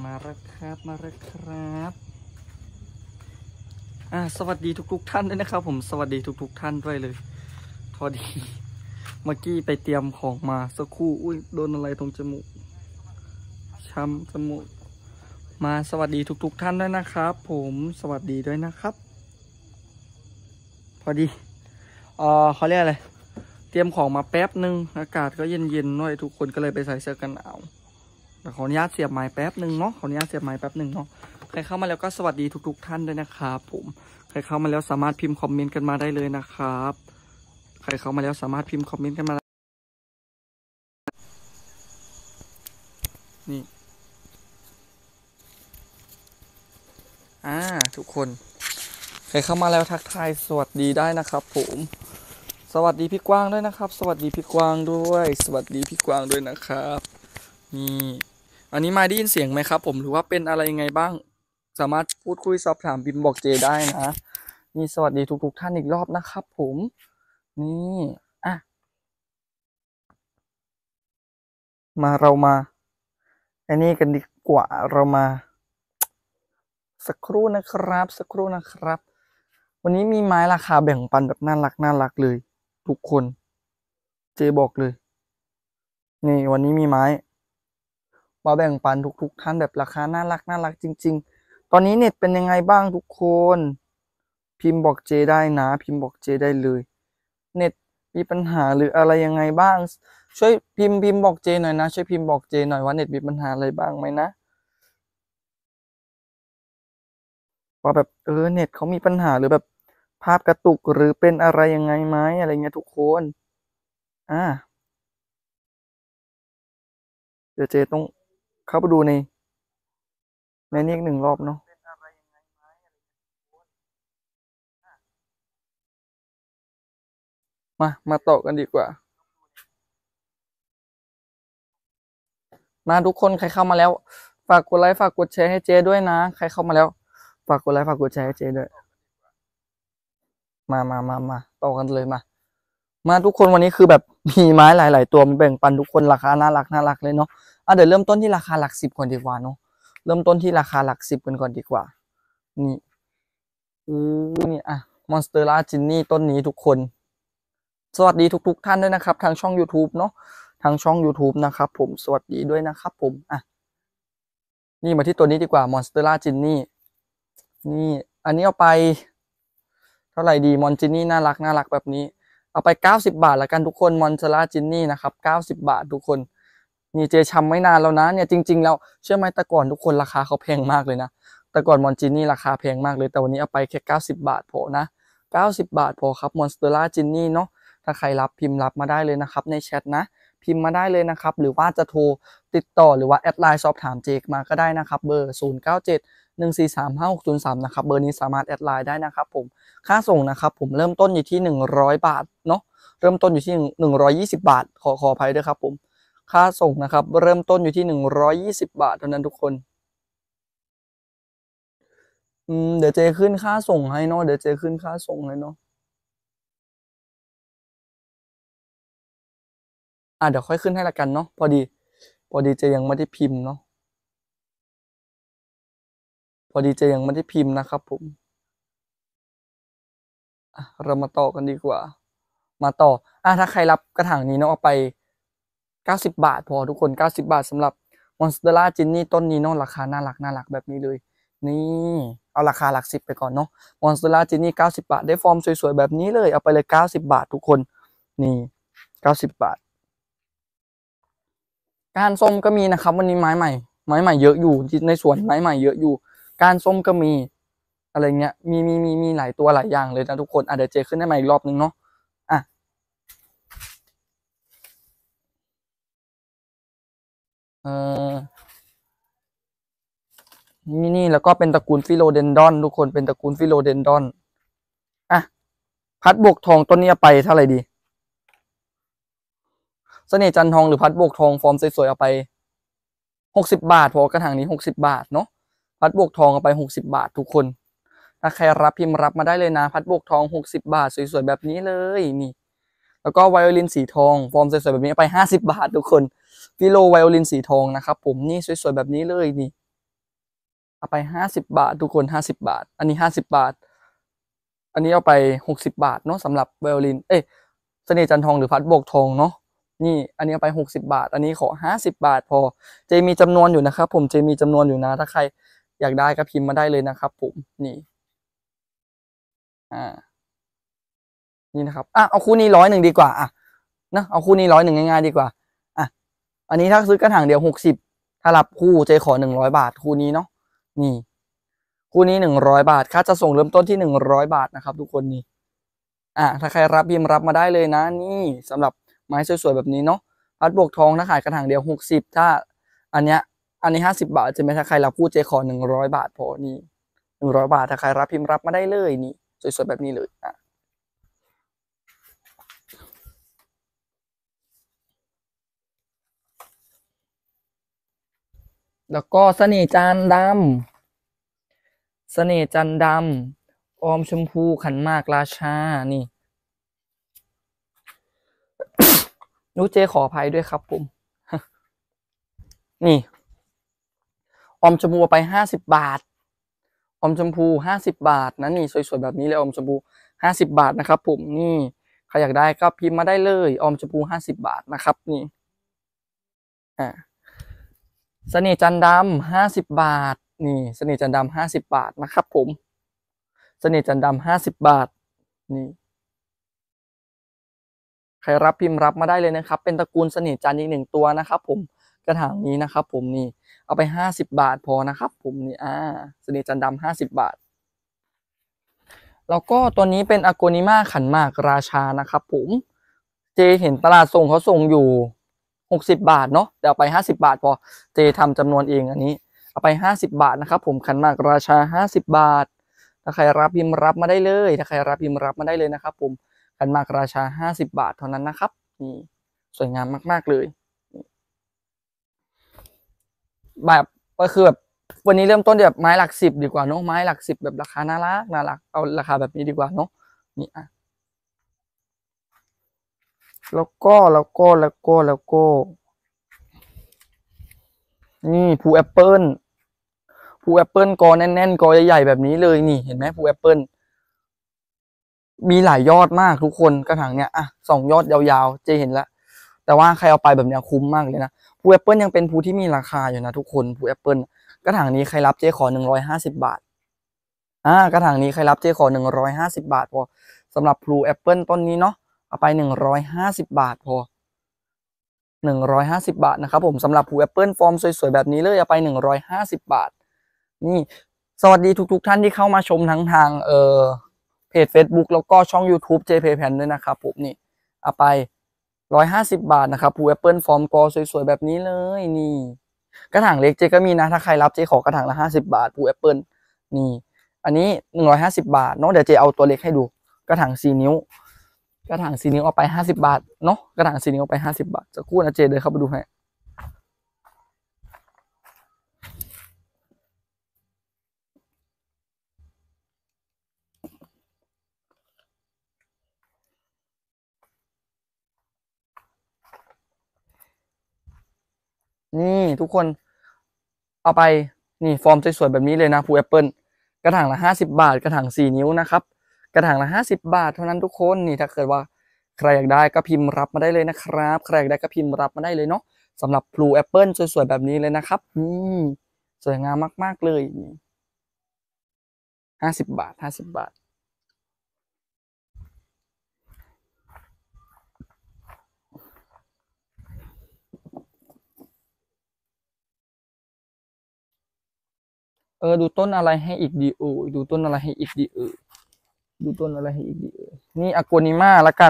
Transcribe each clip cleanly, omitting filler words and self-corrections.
มาแล้วครับมาแล้วครับสวัสดีทุกท่านด้วยนะครับผมสวัสดีทุกท่านด้วยเลยพอดีเมื่อกี้ไปเตรียมของมาสักครู่อุ้ยโดนอะไรตรงจมูกช้ำจมูกมาสวัสดีทุกท่านด้วยนะครับผมสวัสดีด้วยนะครับพอดีเขาเรียกอะไรเตรียมของมาแป๊บนึงอากาศก็เย็นๆหน่อยทุกคนก็เลยไปใส่เสื้อกันหนาวขออนุญาตเสียบไม้แป๊บหนึ่งเนาะขออนุญาตเสียบไม้แป๊บหนึ่งเนาะใครเข้ามาแล้วก็สวัสดีทุกท่านด้วยนะครับผมใครเข้ามาแล้วสามารถพิมพ์คอมเมนต์กันมาได้เลยนะครับใครเข้ามาแล้วสามารถพิมพ์คอมเมนต์กันมานี่ทุกคนใครเข้ามาแล้วทักทายสวัสดีได้นะครับผมสวัสดีพี่กวางด้วยนะครับสวัสดีพี่กวางด้วยสวัสดีพี่กวางด้วยนะครับนี่อันนี้มาได้ยินเสียงไหมครับผมหรือว่าเป็นอะไรยังไงบ้างสามารถพูดคุยสอบถามพิมพ์บอกเจได้นะนี่สวัสดีทุกท่านอีกรอบนะครับผมนี่เรามาอันนี้กันดีกว่าเรามาสักครู่นะครับสักครู่นะครับวันนี้มีไม้ราคาแบ่งปันแบบน่ารักเลยทุกคนเจบอกเลยนี่วันนี้มีไม้มาแบ่งปันทุกท่านแบบราคาน่ารักจริงๆตอนนี้เน็ตเป็นยังไงบ้างทุกคนพิมพ์บอกเจได้นะพิมพ์บอกเจได้เลยเน็ตมีปัญหาหรืออะไรยังไงบ้างช่วยพิมพ์บอกเจหน่อยนะช่วยพิมพ์บอกเจหน่อยว่าเน็ตมีปัญหาอะไรบ้างไหมนะว่าแบบเน็ตเขามีปัญหาหรือแบบภาพกระตุกหรือเป็นอะไรยังไงไหมอะไรเงี้ยทุกคนเดี๋ยวเจต้องเข้าไปดูในนี้อีก1 รอบเนาะมาต่อกันดีกว่ามาทุกคนใครเข้ามาแล้วฝากกดไลค์ฝากกดแชร์ให้เจด้วยนะใครเข้ามาแล้วฝากกดไลค์ฝากกดแชร์ให้เจด้วยมาต่อกันเลยมาทุกคนวันนี้คือแบบมีไม้หลายๆตัวมาแบ่งปันทุกคนราคาน่ารักเลยเนาะเดี๋ยวเริ่มต้นที่ราคาหลัก10ก่อนดีกว่าเนาะเริ่มต้นที่ราคาหลัก10กันก่อนดีกว่านี่นี่มอนสเตอร่าจินนี่ต้นนี้ทุกคนสวัสดีทุกท่านด้วยนะครับทางช่อง YouTube เนาะทางช่อง YouTube นะครับผมสวัสดีด้วยนะครับผมนี่มาที่ตัวนี้ดีกว่ามอนสเตอร่าจินนี่นี่อันนี้เอาไปเท่าไหร่ดีมอนจินนี่น่ารักแบบนี้เอาไป90 บาทละกันทุกคนมอนสเตอร่าจินนี่นะครับ90 บาททุกคนนี่เจชำไม่นานแล้วนะเนี่ยจริงๆแล้วเชื่อไหมแต่ก่อนทุกคนราคาเขาแพงมากเลยนะแต่ก่อนมอนจินนี่ราคาแพงมากเลยแต่วันนี้เอาไปแค่90 บาทพอนะ90 บาทพอครับมอนสเตอร่าจินนี่เนาะถ้าใครรับพิมพ์รับมาได้เลยนะครับในแชทนะพิมพ์มาได้เลยนะครับหรือว่าจะโทรติดต่อหรือว่าแอดไลน์สอบถามเจมาก็ได้นะครับเบอร์0971435603นะครับเบอร์นี้สามารถแอดไลน์ได้นะครับผมค่าส่งนะครับผมเริ่มต้นอยู่ที่100 บาทเนาะเริ่มต้นอยู่ที่120 บาทขออภัยด้วยครับผมค่าส่งนะครับเริ่มต้นอยู่ที่120 บาทเท่านั้นทุกคนเดี๋ยวเจขึ้นค่าส่งให้เนาะเดี๋ยวเจขึ้นค่าส่งให้เนาะเดี๋ยวค่อยขึ้นให้ละกันเนาะพอดีเจยังไม่ได้พิมพ์เนาะพอดีเจยังไม่ได้พิมพ์นะครับผมเรามาต่อกันดีกว่ามาต่อถ้าใครรับกระถางนี้เนาะเอาไป90 บาทพอทุกคน90 บาทสำหรับมอนสเตอร่าจินนี่ต้นนี้เนาะราคาน่ารักแบบนี้เลยนี่เอาราคาหลัก10ไปก่อนเนาะมอนสเตอร่าจินนี่90 บาทได้ฟอร์มสวยๆแบบนี้เลยเอาไปเลย90 บาททุกคนนี่90 บาทก้านส้มก็มีนะครับวันนี้ไม้ใหม่เยอะอยู่ในสวนไม้ใหม่เยอะอยู่ก้านส้มก็มีอะไรเงี้ยมีหลายตัวหลายอย่างเลยนะทุกคนเดี๋ยวเจขึ้นให้ใหม่อีกรอบนึงเนาะนี่แล้วก็เป็นตระกูลฟิโลเดนดอนทุกคนเป็นตระกูลฟิโลเดนดอนพัดบวกทองต้นนี้ไปเท่าไหร่ดีเสน่ห์จันทองหรือพัดบวกทองฟอร์มสวยๆเอาไป60 บาทพอกระถางนี้60 บาทเนาะพัดบวกทองเอาไป60 บาททุกคนถ้าใครรับพิมพ์รับมาได้เลยนะพัดบวกทอง60 บาทสวยๆแบบนี้เลยนี่แล้วก็ไวโอลินสีทองฟอร์มสวยๆแบบนี้ไป50 บาททุกคนฟิโลไวโอลินสีทองนะครับผมนี่สวยๆแบบนี้เลยนี่เอาไป50 บาททุกคน50 บาทอันนี้50 บาทอันนี้เอาไป60 บาทเนาะสำหรับไวโอลินเสน่ห์จันทองหรือพัดโบกทองเนาะนี่อันนี้เอาไป60 บาทอันนี้ขอ50 บาทพอเจมีจำนวนอยู่นะครับผมเจมีจำนวนอยู่นะถ้าใครอยากได้ก็พิมพ์มาได้เลยนะครับผมนี่นี่นะครับเอาคู่นี้100ดีกว่านะเอาคู่นี้100ง่ายๆดีกว่าอันนี้ถ้าซื้อกระถางเดียว60ถ้ารับคู่เจขอ100 บาทคู่นี้เนาะนี่คู่นี้100 บาทค่าจะส่งเริ่มต้นที่100 บาทนะครับทุกคนนี่ถ้าใครรับพิมพ์รับมาได้เลยนะนี่สำหรับไม้สวยๆแบบนี้เนาะพัดบวกทองถ้าขายกระถางเดียว60ถ้าอันนี้50 บาทใช่ไหมถ้าใครรับคู่เจขอ100 บาทพอนี่100 บาทถ้าใครรับพิมพ์รับมาได้เลยนี่สวยๆแบบนี้เลยแล้วก็เสน่ห์จันทร์ดำเสน่ห์จันทร์ดำออมชมพูขันหมากราชานี่นุเจขออภัยด้วยครับผมนี่ออมชมพูไป50 บาทออมชมพู50 บาทนะนี่สวยๆแบบนี้เลยออมชมพู50 บาทนะครับผมนี่ใครอยากได้ก็พิมพ์มาได้เลยออมชมพู50 บาทนะครับนี่เสน่ห์จันทร์ดำ50 บาทนี่เสน่ห์จันทร์ดำ50 บาทนะครับผมเสน่ห์จันทร์ดำ50 บาทนี่ใครรับพิมพ์รับมาได้เลยนะครับเป็นตระกูลเสน่ห์จันทร์อีก1ตัวนะครับผมกระถางนี้นะครับผมนี่เอาไป50 บาทพอนะครับผมนี่เสน่ห์จันทร์ดำ50 บาทแล้วก็ตัวนี้เป็นอโกนิมาขันหมากราชานะครับผมเจเห็นตลาดส่งเขาส่งอยู่60 บาทเนาะเดี๋ยวเอาไป50 บาทพอเจทำจำนวนเองอันนี้เอาไป50 บาทนะครับผมขันหมากราชา50 บาทถ้าใครรับพิมพ์รับมาได้เลยถ้าใครรับพิมพ์รับมาได้เลยนะครับผมขันหมากราชา50 บาทเท่านั้นนะครับนี่สวยงามมากๆเลยแบบก็คือแบบวันนี้เริ่มต้นแบบไม้หลัก10ดีกว่าเนาะไม้หลัก10แบบราคาน่ารักเอาราคาแบบนี้ดีกว่าเนาะนี่แล้วก็นี่ภูแอปเปิลกอแน่นๆกอใหญ่ๆแบบนี้เลยนี่เห็นไหมภูแอปเปิลมีหลายยอดมากทุกคนกระถางเนี้ย2 ยอดยาวๆเจเห็นแล้วแต่ว่าใครเอาไปแบบเนี้ยคุ้มมากเลยนะภูแอปเปิลยังเป็นภูที่มีราคาอยู่นะทุกคนภูแอปเปิลกระถางนี้ใครรับเจขอ150 บาทกระถางนี้ใครรับเจขอ150 บาทพอสำหรับภูแอปเปิลต้นนี้เนาะเอาไป150 บาทพอ150 บาทนะครับผมสำหรับภูแอปเปิลฟอร์มสวยๆแบบนี้เลยเอาไป150 บาทนี่สวัสดีทุกท่านที่เข้ามาชมทั้งทางเพจ Facebook แล้วก็ช่อง YouTube JP Pan ด้วยนะครับผมนี่เอาไป150 บาทนะครับภูแอปเปิลฟอร์มกอสวยๆแบบนี้เลยนี่กระถางเล็กเจก็มีนะถ้าใครรับเจขอกระถางละ50 บาทภูแอปเปิลนี่อันนี้150 บาทเนาะเดี๋ยวเจเอาตัวเล็กให้ดูกระถาง4 นิ้วกระถาง4 นิ้วเอาไป50 บาทเนาะกระถาง4 นิ้วเอาไป50 บาทจะคู่นะเจเดินเข้าไปดูให้นี่ทุกคนเอาไปนี่ฟอร์มสวยๆแบบนี้เลยนะภูแอปเปิลกระถางละ50 บาทกระถาง4 นิ้วนะครับกระถางละ50 บาทเท่านั้นทุกคนนี่ถ้าเกิดว่าใครอยากได้ก็พิมพ์รับมาได้เลยนะครับใครอยากได้ก็พิมพ์รับมาได้เลยเนาะสำหรับพลูแอปเปิลสวยๆแบบนี้เลยนะครับสวยงามมากๆเลยนี่50 บาทดูต้นอะไรให้อีกดีดูต้นอะไรให้อีกดีดูต้นอะไรให้อีกดีนี่อโกนิมาละกัน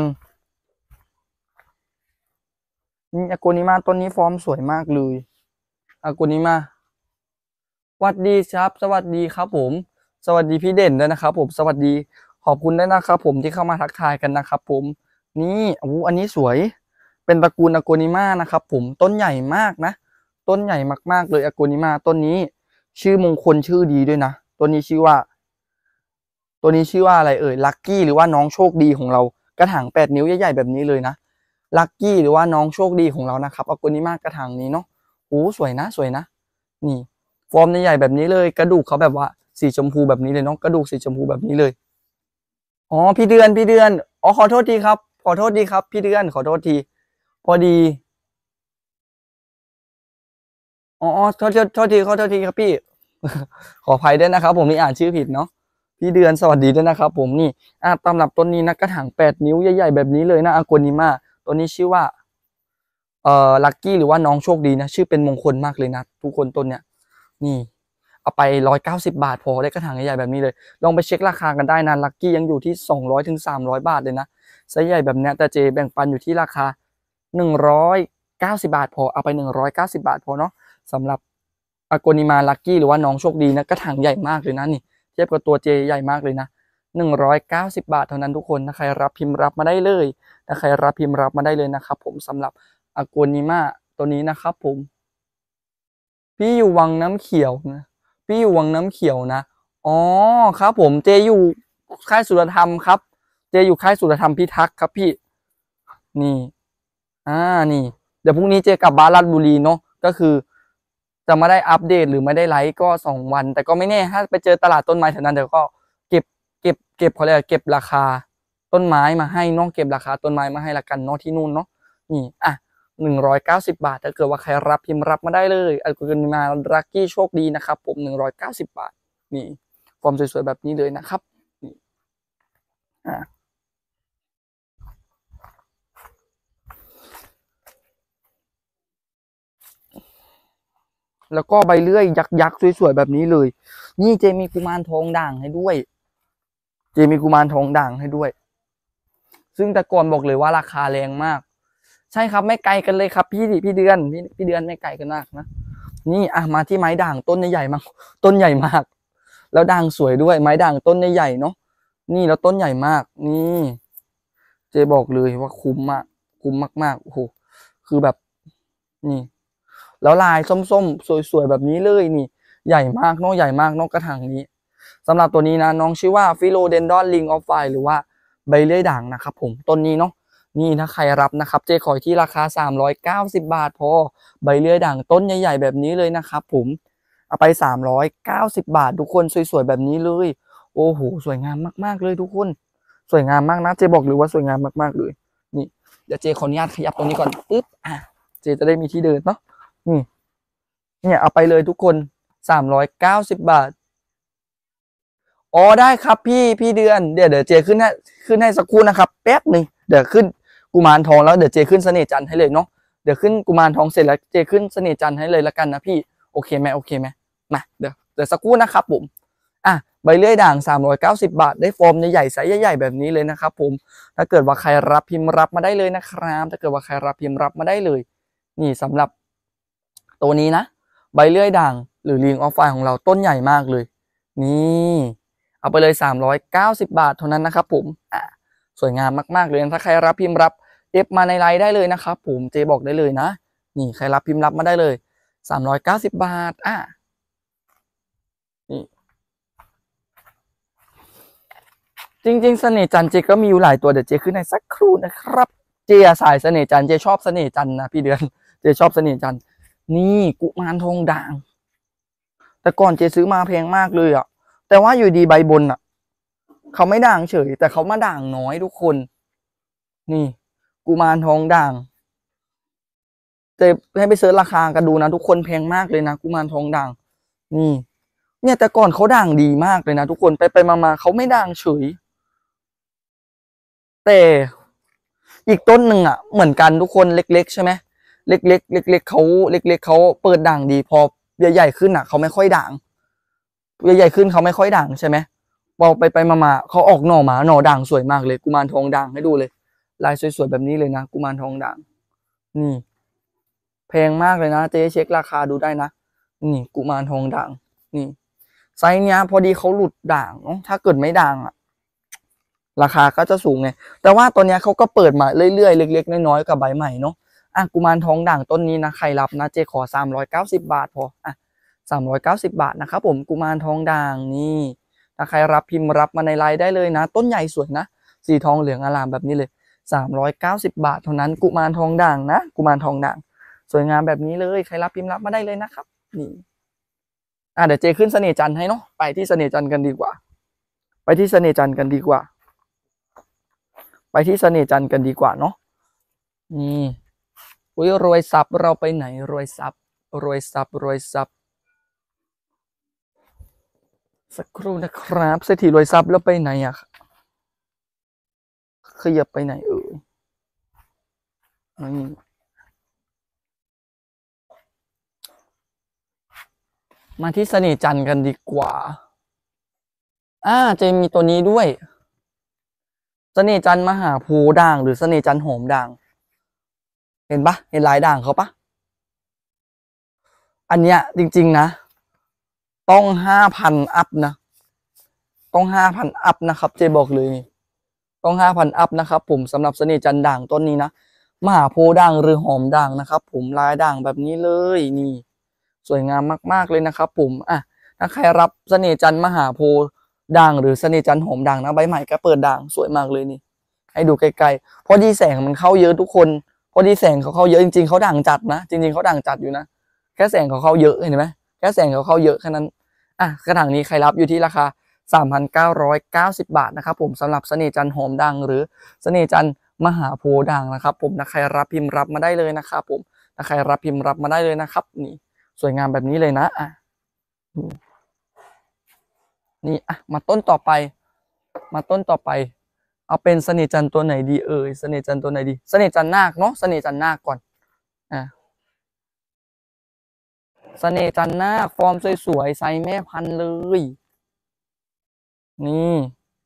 นี่อโกนิมาต้นนี้ฟอร์มสวยมากเลยอโกนิมาสวัสดีครับสวัสดีครับผมสวัสดีพี่เด่นด้วยนะครับผมสวัสดีขอบคุณด้วยนะครับผมที่เข้ามาทักทายกันนะครับผมนี่อันนี้สวยเป็นตระกูลอโกนิมานะครับผมต้นใหญ่มากนะต้นใหญ่มากๆเลยอโกนิมาต้นนี้ชื่อมงคลชื่อดีด้วยนะตัวนี้ชื่อว่าอะไรลัคกี้หรือว่าน้องโชคดีของเรากระถาง8 นิ้วใหญ่ๆแบบนี้เลยนะลัคกี้หรือว่าน้องโชคดีของเรานะครับอโกนิมากระถางนี้เนาะสวยนะนี่ฟฟอร์มใหญ่แบบนี้เลยกระดูกเขาแบบว่าสีชมพูแบบนี้เลยเนาะกระดูกสีชมพูแบบนี้เลยอ๋อพี่เดือนอ๋อขอโทษทีครับขอโทษทีครับพี่เดือนขอโทษทีพอดีอ๋อโทษทีขอโทษทีครับพี่ขออภัยด้วยนะครับผมนี่อ่านชื่อผิดเนาะพี่เดือนสวัสดีด้วยนะครับผมนี่ตำรับต้นนี้นะกระถาง8 นิ้วใหญ่ๆแบบนี้เลยนะอากวนิมาตัวนี้ชื่อว่าลักกี้หรือว่าน้องโชคดีนะชื่อเป็นมงคลมากเลยนะทุกคนต้นเนี้ยนี่เอาไป190 บาทพอได้กระถางใหญ่ๆแบบนี้เลยลองไปเช็คราคากันได้นะลักกี้ยังอยู่ที่200 ถึง 300 บาทเลยนะไซส์ใหญ่แบบเนี้ยแต่เจแบ่งปันอยู่ที่ราคา190 บาทพอเอาไป190 บาทพอเนาะสำหรับอากนิมาลักกี้หรือว่าน้องโชคดีนะกระถางใหญ่มากเลยนะนี่เทียบกับตัวเจใหญ่มากเลยนะ190 บาทเท่านั้นทุกคนถ้าใครรับพิมพ์รับมาได้เลยถ้าใครรับพิมพ์รับมาได้เลยนะครับผมสำหรับอากนิมาตัวนี้นะครับผมพี่อยู่วังน้ำเขียวนะพี่อยู่วังน้ำเขียวนะอ๋อครับผมเจอยู่ค่ายสุรธรรมครับเจอยู่ค่ายสุรธรรมพิทักษ์ครับพี่นี่นี่เดี๋ยวพรุ่งนี้เจกลับบ้านราชบุรีเนาะก็คือจะไม่ได้อัปเดตหรือไม่ได้ไลฟ์ก็2 วันแต่ก็ไม่แน่ถ้าไปเจอตลาดต้นไม้แถวนั้นเดี๋ยวก็เก็บเขาเรียกเก็บราคาต้นไม้มาให้น้องเก็บราคาต้นไม้มาให้ละกันเนาะที่นู่นเนาะนี่190 บาทถ้าเกิดว่าใครรับพิมพ์รับมาได้เลยอัลกุลมาลักกี้โชคดีนะครับผม190 บาทนี่ฟอร์มสวยๆแบบนี้เลยนะครับนี่แล้วก็ใบเลื่อยยักษ์สวยๆแบบนี้เลยนี่เจมีกุมารทองด่างให้ด้วยซึ่งแต่ก่อนบอกเลยว่าราคาแรงมากใช่ครับไม่ไกลกันเลยครับพี่เดือนพี่เดือนไม่ไกลกันมากนะนี่มาที่ไม้ด่างต้นใหญ่มากต้นใหญ่มากแล้วด่างสวยด้วยไม้ด่างต้นใหญ่เนาะนี่แล้วต้นใหญ่มากนี่เจบอกเลยว่าคุ้มมากโอ้โหคือแบบนี่แล้วลายส้มๆสวยๆแบบนี้เลยนี่ใหญ่มากเนาะกระถางนี้สำหรับตัวนี้นะน้องชื่อว่าฟิโลเดนดอนลิงออฟไฟหรือว่าใบเลื่อยด่างนะครับผมต้นนี้เนาะนี่ถ้าใครรับนะครับเจขอที่ราคา390 บาทพอใบเลื่อยด่างต้นใหญ่ๆแบบนี้เลยนะครับผมเอาไป390 บาททุกคนสวยๆแบบนี้เลยโอ้โหสวยงามมากๆเลยทุกคนสวยงามมากนะเจบอกเลยว่าสวยงามมากๆเลยนี่เดี๋ยวเจขออนุญาตขยับตรงนี้ก่อนปึ๊บเจจะได้มีที่เดินเนาะนี่เนี่ยเอาไปเลยทุกคน390 บาทอ๋อได้ครับพี่เดือนเดี๋ยวเจขึ้นให้สักครู่นะครับแป๊บหนึ่งเดี๋ยวขึ้นกุมารทองแล้วเดี๋ยวเจขึ้นเสน่ห์จันทร์ให้เลยเนาะเดี๋ยวขึ้นกุมารทองเสร็จแล้วเจขึ้นเสน่ห์จันทร์ให้เลยละกันนะพี่โอเคไหมมาเดี๋ยวสักครู่นะครับผมใบเลื่อยด่าง390 บาทได้ฟอร์มใหญ่ๆไซส์ใหญ่ๆแบบนี้เลยนะครับผมถ้าเกิดว่าใครรับพิมพ์รับมาได้เลยนะครับถ้าเกิดว่าใครรับพิมพ์รับมาได้เลยนี่สำหรับตัวนี้นะใบเลื่อยด่างหรือลิงออฟไฟของเราต้นใหญ่มากเลยนี่เอาไปเลย390 บาทเท่านั้นนะครับผมสวยงามมากๆเลยถ้าใครรับพิมพ์รับเอฟมาในไลน์ได้เลยนะครับผมเจบอกได้เลยนะนี่ใครรับพิมพ์รับมาได้เลย390 บาทนี่จริงๆเสน่ห์จันทร์เจก็มีอยู่หลายตัวเดี๋ยวเจขึ้นให้สักครู่นะครับเจสายเสน่ห์จันทร์เจชอบเสน่ห์จันทร์นะพี่เดือนเจชอบเสน่ห์จันทร์นี่กุมารทองด่างแต่ก่อนเจซื้อมาแพงมากเลยแต่ว่าอยู่ดีใบบนเขาไม่ด่างเฉยแต่เขามาด่างน้อยทุกคนนี่กุมารทองด่างจะให้ไปเสิร์ชราคากันดูนะทุกคนแพงมากเลยนะกุมารทองด่างนี่เนี่ยแต่ก่อนเขาด่างดีมากเลยนะทุกคนไปมาเขาไม่ด่างเฉยแต่อีกต้นหนึ่งเหมือนกันทุกคนเล็กๆใช่ไหมเล็กๆเขาเปิดด่างดีพอใหญ่ๆขึ้นเขาไม่ค่อยด่างใหญ่ๆขึ้นเขาไม่ค่อยด่างใช่ไหมพอไปมาเขาออกหน่อหมาหน่อด่างสวยมากเลยกุมารทองด่างให้ดูเลยลายสวยๆแบบนี้เลยนะกุมารทองด่างนี่แพงมากเลยนะเจ๊เช็คราคาดูได้นะนี่กุมารทองด่างนี่ไซส์เนี้ยพอดีเขาหลุดด่างเนาะถ้าเกิดไม่ด่างราคาก็จะสูงไงแต่ว่าตัวเนี้ยเขาก็เปิดมาเรื่อยๆเล็กๆน้อยๆกับใบใหม่เนาะกุมารทองด่างต้นนี้นะใครรับนะเจ๊ขอ390 บาทพอ390 บาทนะครับผมกุมารทองด่างนี่ถ้าใครรับพิมพ์รับมาในไลน์ได้เลยนะต้นใหญ่สวยนะสีทองเหลืองอลามแบบนี้เลย390 บาทเท่านั้นกุมารทองด่างนะกุมารทองด่างสวยงามแบบนี้เลยใครรับพิมพ์รับมาได้เลยนะครับนี่เดี๋ยวเจขึ้นเสน่ห์จันทร์ให้เนาะไปที่เสน่ห์จันทร์กันดีกว่าไปที่เสน่ห์จันทร์กันดีกว่าไปที่เสน่ห์จันทร์กันดีกว่าเนาะนี่อุ้ยรวยทรัพย์เราไปไหนรวยทรัพย์รวยทรัพย์รวยทรัพย์สักครู่นะครับเศรษฐีรวยทรัพย์แล้วไปไหนอ่ะขยับไปไหนนี่มาที่เสน่ห์จันทร์กันดีกว่าเจมีตัวนี้ด้วยเสน่ห์จันทร์มหาโพธิ์ด่างหรือเสน่ห์จันทร์หอมด่างเห็นปะเห็นลายด่างเขาปะอันเนี้ยจริงๆนะต้อง5,000อัพนะต้อง5,000อัพนะครับเจบอกเลยต้อง5,000อัพนะครับผมสำหรับเสน่ห์จันทร์ด่างต้นนี้นะมหาโพธิ์ด่างหรือหอมด่างนะครับผมลายด่างแบบนี้เลยนี่สวยงามมากๆเลยนะครับผมถ้าใครรับเสน่ห์จันทร์มหาโพธิ์ด่างหรือเสน่ห์จันทร์หอมด่างนะใบใหม่ก็เปิดด่างสวยมากเลยนี่ให้ดูไกลๆพอดีแสงมันเข้าเยอะทุกคนพอดีแสงเขาเข้าเยอะจริงๆเขาด่างจัดนะจริงๆเขาด่างจัดอยู่นะแค่แสงเขาเข้าเยอะเห็นไหมแค่แสงเขาเข้าเยอะแค่นั้นกระถางนี้ใครรับอยู่ที่ราคา3,990 บาทนะครับผมสำหรับเสน่ห์จันทร์หอมด่างหรือเสน่ห์จันทร์มหาโพธิ์ด่างนะครับผมถ้าใครรับพิมพ์รับมาได้เลยนะครับผมถ้าใครรับพิมพ์รับมาได้เลยนะครับนี่สวยงามแบบนี้เลยนะนี่มาต้นต่อไปเอาเป็นเสน่ห์จันทร์ตัวไหนดีเสน่ห์จันทร์ตัวไหนดีเสน่ห์จันทร์นาคเนาะเสน่ห์จันทร์นาคก่อนเสน่ห์จันทร์นาคฟอร์มสวยๆไซส์แม่พันธุ์เลยนี่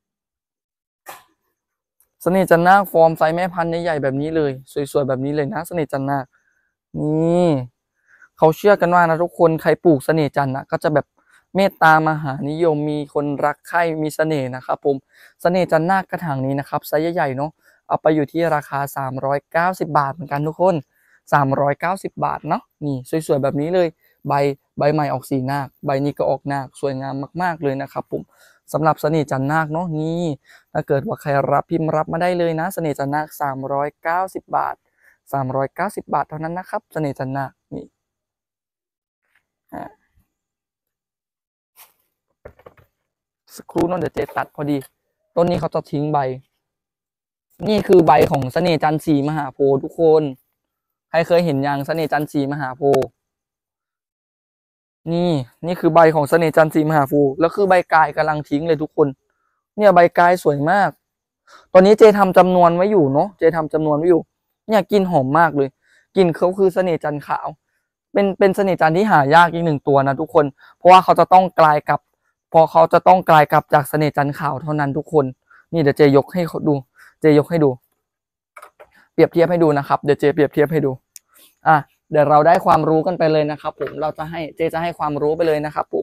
เสน่ห์จันทร์นาคฟอร์มไซส์แม่พันธุ์ใหญ่ๆแบบนี้เลยสวยๆแบบนี้เลยนะเสน่ห์จันทร์นาคนี่เขาเชื่อกันว่านะทุกคนใครปลูกเสน่ห์จันทร์ก็จะแบบเมตตามหานิยมมีคนรักใคร่มีเสน่ห์นะครับผมเสน่ห์จันทร์นาคกระถางนี้นะครับไซส์ใหญ่ๆเนาะเอาไปอยู่ที่ราคา390 บาทเหมือนกันทุกคน390 บาทเนาะนี่สวยๆแบบนี้เลยใบใหม่ออกสีนาคใบนี้ก็ออกนาคสวยงามมากๆเลยนะครับผมสำหรับเสน่ห์จันทร์นาคเนาะนี่ถ้าเกิดว่าใครรับพิมพ์รับมาได้เลยนะเสน่ห์จันทร์นาค390 บาท390 บาทเท่านั้นนะครับเสน่ห์จันทร์นาคนี่สักครู่นั่นเดี๋ยวเจตัดพอดีต้นนี้เขาจะทิ้งใบนี่คือใบของเสน่ห์จันทร์สีมหาโพธิ์ทุกคนใครเคยเห็นยังเสน่ห์จันทร์สีมหาโพธิ์นี่คือใบของเสน่ห์จันทร์สีมหาโพธิ์แล้วคือใบกายกำลังทิ้งเลยทุกคนเนี่ยใบกายสวยมากตอนนี้เจทำจำนวนไว้อยู่เนาะเจทำจำนวนไว้อยู่เนี่ยกลิ่นหอมมากเลยกลิ่นเขาคือเสน่ห์จันทร์ขาวเป็นเสน่ห์จันทร์ที่หายากอีก1 ตัวนะทุกคนเพราะว่าเขาจะต้องกลายกับพอเขาจะต้องกลายกลับจากเสน่ห์จันทร์ขาวเท่านั้นทุกคนนี่เดี๋ยวเจยกให้เขาดูเจยกให้ดูเปรียบเทียบให้ดูนะครับเดี๋ยวเจเปรียบเทียบให้ดูเดี๋ยวเราได้ความรู้กันไปเลยนะครับผมเราจะให้เจจะให้ความรู้ไปเลยนะครับผม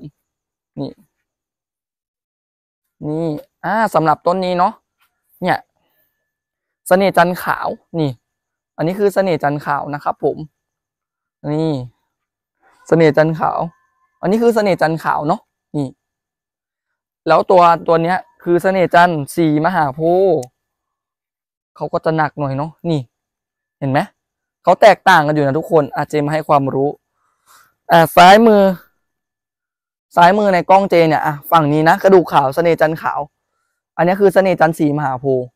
นี่สำหรับต้นนี้เนาะเนี่ยเสน่ห์จันทร์ขาวนี่อันนี้คือเสน่ห์จันทร์ขาวนะครับผมนี่เสน่ห์จันทร์ขาวอันนี้คือเสน่ห์จันทร์ขาวเนาะนี่แล้วตัวเนี้ยคือเสน่ห์จันทร์สีมหาโพธิ์เขาก็จะหนักหน่อยเนาะนี่เห็นไหมเขาแตกต่างกันอยู่นะทุกคนเจมาให้ความรู้ซ้ายมือในกล้องเจเนี่ยฝั่งนี้นะกระดูกขาวเสน่ห์จันทร์ขาวอันนี้คือเสน่ห์จันทร์สีมหาโพธิ์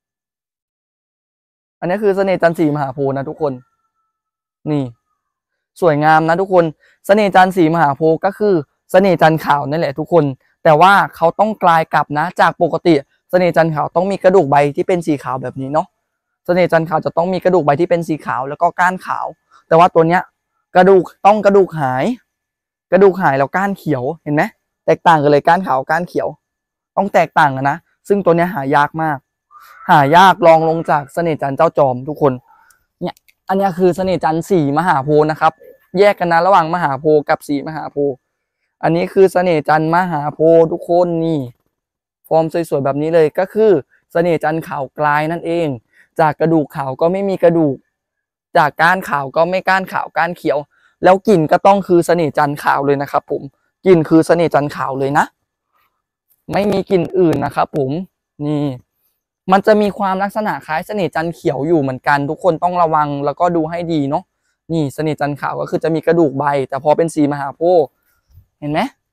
อันนี้คือเสน่ห์จันทร์สีมหาโพธิ์นะทุกคนนี่สวยงามนะทุกคนเสน่ห์จันทร์สีมหาโพธิ์ก็คือเสน่ห์จันทร์ขาวนั่นแหละทุกคนแต่ว่าเขาต้องกลายกลับนะจากปกติเสน่ห์จันทร์ขาวต้องมีกระดูกใบที่เป็นสีขาวแบบนี้เนาะเสน่ห์จันทร์ขาวจะต้องมีกระดูกใบที่เป็นสีขาวแล้วก็ก้านขาวแต่ว่าตัวเนี้ยกระดูกหายแล้วก้านเขียวเห็นไหมแตกต่างกันเลยก้านขาวก้านเขียวต้องแตกต่างกันนะซึ่งตัวเนี้ยหายากมากหายากรองลงจากเสน่ห์จันทร์เจ้าจอมทุกคนเนี่ยอันนี้คือเสน่ห์จันทร์สีมหาโพธิ์นะครับแยกกันนะระหว่างมหาโพธิ์กับสีมหาโพธิ์อันนี้คือเสน่ห์จันทร์มหาโพธิ์ทุกคนนี่ฟอร์มสวยๆแบบนี้เลยก็คือเสน่ห์จันทร์ขาวกลายนั่นเองจากกระดูกขาวก็ไม่มีกระดูกจากก้านขาวก็ไม่ก้านขาวก้านเขียวแล้วกลิ่นก็ต้องคือเสน่ห์จันทร์ขาวเลยนะครับผมกลิ่นคือเสน่ห์จันทร์ขาวเลยนะไม่มีกลิ่นอื่นนะครับผมนี่มันจะมีความลักษณะคล้ายเสน่ห์จันทร์เขียวอยู่เหมือนกันทุกคนต้องระวังแล้วก็ดูให้ดีเนาะนี่เสน่ห์จันทร์ขาวก็คือจะมีกระดูกใบแต่พอเป็นสีมหาโพธิ์เห็นไหม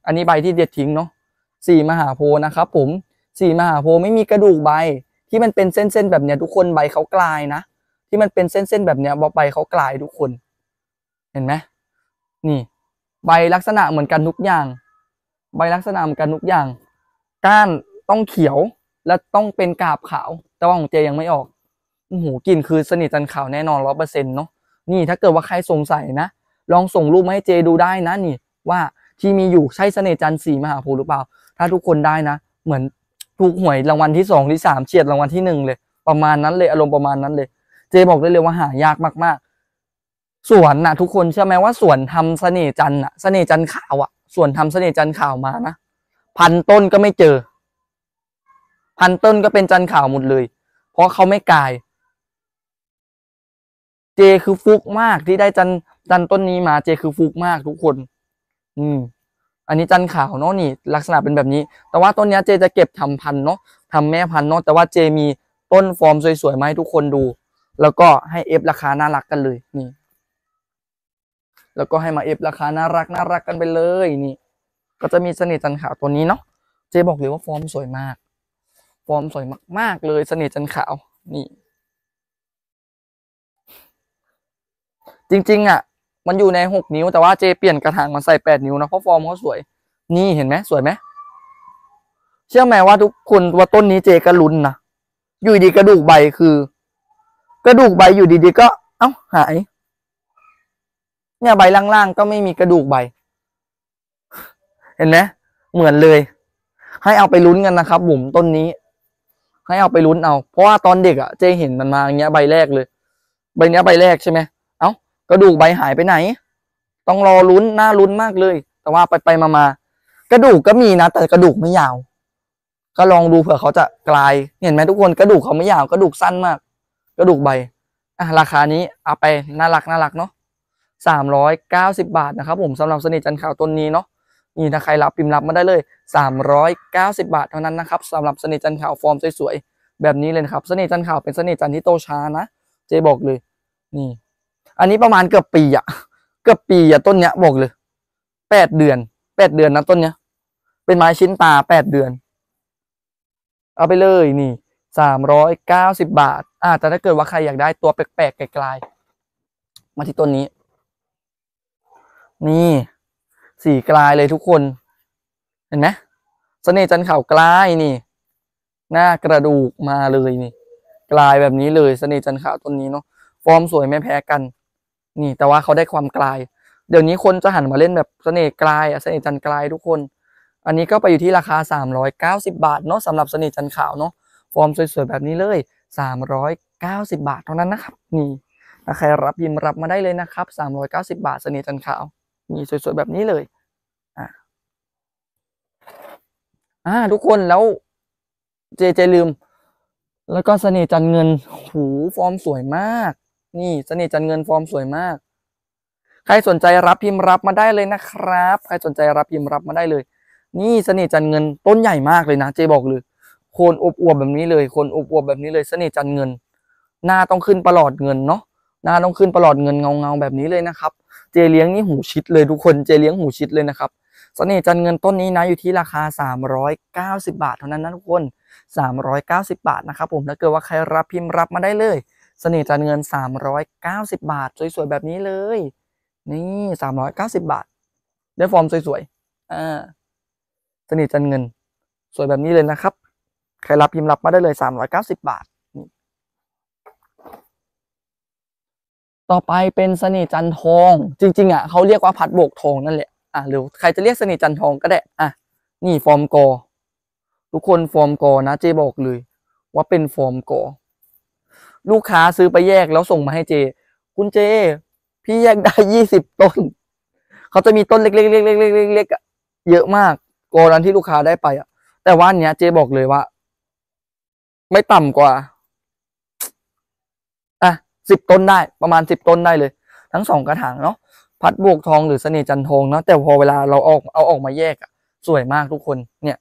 อันนี้ใบที่เด็ดทิ้งเนาะสี่มหาโพธิ์นะครับผมสี่มหาโพธิ์ไม่มีกระดูกใบที่มันเป็นเส้นๆแบบเนี้ยทุกคนใบเขากลายนะที่มันเป็นเส้นๆแบบเนี้ยใบเขากลายทุกคนเห็นไหมนี่ใบลักษณะเหมือนกันทุกอย่างใบลักษณะเหมือนกันทุกอย่างก้านต้องเขียวและต้องเป็นกาบขาวแต่ว่าของเจยังไม่ออกโอ้โหกลิ่นคือสนิทจันขาวแน่นอน100%เนาะนี่ถ้าเกิดว่าใครสงสัยนะลองส่งรูปมาให้เจดูได้นะนี่ว่าที่มีอยู่ใช่เสน่ห์จันทร์สี่มหาโพธิ์หรือเปล่าถ้าทุกคนได้นะเหมือนถูกหวยรางวัลที่2ที่3เฉียดรางวัลที่1เลยประมาณนั้นเลยอารมณ์ประมาณนั้นเลยเจบอกได้เลยว่าหายากมากๆสวนนะทุกคนเชื่อไหมว่าสวนทำเสน่ห์จันทร์เสน่ห์จันทร์ขาวสวนทำเสน่ห์จันทร์ขาวมานะ1,000 ต้นก็ไม่เจอ1,000 ต้นก็เป็นจันทร์ขาวหมดเลยเพราะเขาไม่กลายเจคือฟุกมากที่ได้จันต้นนี้มาเจคือฟุกมากทุกคนอันนี้จันขาวเนาะนี่ลักษณะเป็นแบบนี้แต่ว่าต้นนี้เจจะเก็บทำพันธุ์เนาะทำแม่พันธุ์เนาะแต่ว่าเจมีต้นฟอร์มสวยๆมาให้ทุกคนดูแล้วก็ให้เอฟราคาน่ารักกันเลยนี่แล้วก็ให้มาเอฟราคาน่ารักกันไปเลยนี่ก็จะมีเสน่ห์จันขาวตัวนี้เนาะเจบอกเลยว่าฟอร์มสวยมากฟอร์มสวยมากๆเลยเสน่ห์จันขาวนี่จริงๆมันอยู่ใน6 นิ้วแต่ว่าเจเปลี่ยนกระถางมาใส่8 นิ้วนะเพราะฟอร์มเขาสวยนี่เห็นไหมสวยไหมเชื่อไหมว่าทุกคนว่าต้นนี้เจก็ลุ้นนะอยู่ดีกระดูกใบคือกระดูกใบอยู่ดีๆก็เอ้าหายเนี่ยใบล่างๆก็ไม่มีกระดูกใบเห็นไหมเหมือนเลยให้เอาไปลุ้นกันนะครับบุ๋มต้นนี้ให้เอาไปลุ้นเอาเพราะว่าตอนเด็กเจเห็นมันมาอย่างเงี้ยใบแรกเลยใบเนี้ยใบแรกใช่ไหมกระดูกใบหายไปไหนต้องรอลุ้นน่าลุ้นมากเลยแต่ว่าไปมากระดูกก็มีนะแต่กระดูกไม่ยาวก็ลองดูเผื่อเขาจะกลายเห็นไหมทุกคนกระดูกเขาไม่ยาวกระดูกสั้นมากกระดูกใบราคานี้เอาไปน่ารักเนาะ390 บาทนะครับผมสำหรับเสน่ห์จันทร์ขาวต้นนี้เนาะนี่ถ้าใครรับพิมพ์รับมาได้เลย390 บาทเท่านั้นนะครับสำหรับเสน่ห์จันทร์ขาวฟอร์มสวยๆแบบนี้เลยครับเสน่ห์จันทร์ขาวเป็นเสน่ห์จันทร์ที่โตช้านะเจ๊บอกเลยนี่อันนี้ประมาณเกือบปีเกือบปีต้นเนี้ยบอกเลย8 เดือนนะต้นเนี้ยเป็นไม้ชิ้นตา8 เดือนเอาไปเลยนี่390 บาทแต่ถ้าเกิดว่าใครอยากได้ตัวแปลกๆไกลๆมาที่ต้นนี้นี่สีกลายเลยทุกคนเห็นไหมเสน่ห์จันทร์ขาวกลายนี่หน้ากระดูกมาเลยนี่กลายแบบนี้เลยเสน่ห์จันทร์ขาวต้นนี้เนาะฟอร์มสวยไม่แพ้กันนี่แต่ว่าเขาได้ความกลายเดี๋ยวนี้คนจะหันมาเล่นแบบเสน่ห์กลายเสน่ห์จันทร์กลายทุกคนอันนี้ก็ไปอยู่ที่ราคา390 บาทเนาะสำหรับเสน่ห์จันทร์ขาวเนาะฟอร์มสวยๆแบบนี้เลย390 บาทเท่านั้นนะครับนี่ถ้าใครรับพิมพ์รับมาได้เลยนะครับ390 บาทเสน่ห์จันทร์ขาวนี่สวยๆแบบนี้เลยทุกคนแล้วเจลืมแล้วก็เสน่ห์จันทร์เงินหูฟอร์มสวยมากนี่เสน่ห์จันทร์เงินฟอร์มสวยมากใครสนใจรับพิมพ์รับมาได้เลยนะครับใครสนใจรับพิมพ์รับมาได้เลยนี่เสน่ห์จันทร์เงินต้นใหญ่มากเลยนะเจบอกเลยโคนอวบๆแบบนี้เลยโคนอวบๆแบบนี้เลยเสน่ห์จันทร์เงินหน้าต้องขึ้นประหลอดเงินเนาะหน้าต้องขึ้นประหลอดเงินเงาแบบนี้เลยนะครับเจเลี้ยงนี่หูชิดเลยทุกคนเจเลี้ยงหูชิดเลยนะครับเสน่ห์จันทร์เงินต้นนี้นะอยู่ที่ราคา390 บาทเท่านั้นนะทุกคน390 บาทนะครับผมถ้าเกิดว่าใครรับพิมพ์รับมาได้เลยเสน่ห์จันทร์เงิน390 บาทสวยๆแบบนี้เลยนี่390 บาทได้ฟอร์มสวยๆเสน่ห์จันทร์เงินสวยแบบนี้เลยนะครับใครรับพิมพ์รับมาได้เลย390 บาทต่อไปเป็นเสน่ห์จันทร์ทองจริงๆเขาเรียกว่าพัดโบกทองนั่นแหละหรือใครจะเรียกเสน่ห์จันทร์ทองก็ได้นี่ฟอร์มกอทุกคนฟอร์มกอนะเจบอกเลยว่าเป็นฟอร์มกอลูกค้าซื้อไปแยกแล้วส่งมาให้เจคุณเจพี่แยกได้20 ต้นเขาจะมีต้นเล็กๆเยอะมากกอนั้นที่ลูกค้าได้ไปแต่ว่าเนี้ยเจบอกเลยว่าไม่ต่ำกว่า10 ต้นได้ประมาณ10 ต้นได้เลยทั้ง2 กระถางเนาะพัดบวกทองหรือเสน่ห์จันทร์ทองเนาะแต่พอเวลาเราเอาออกมาแยกสวยมากทุกคนเนี่ย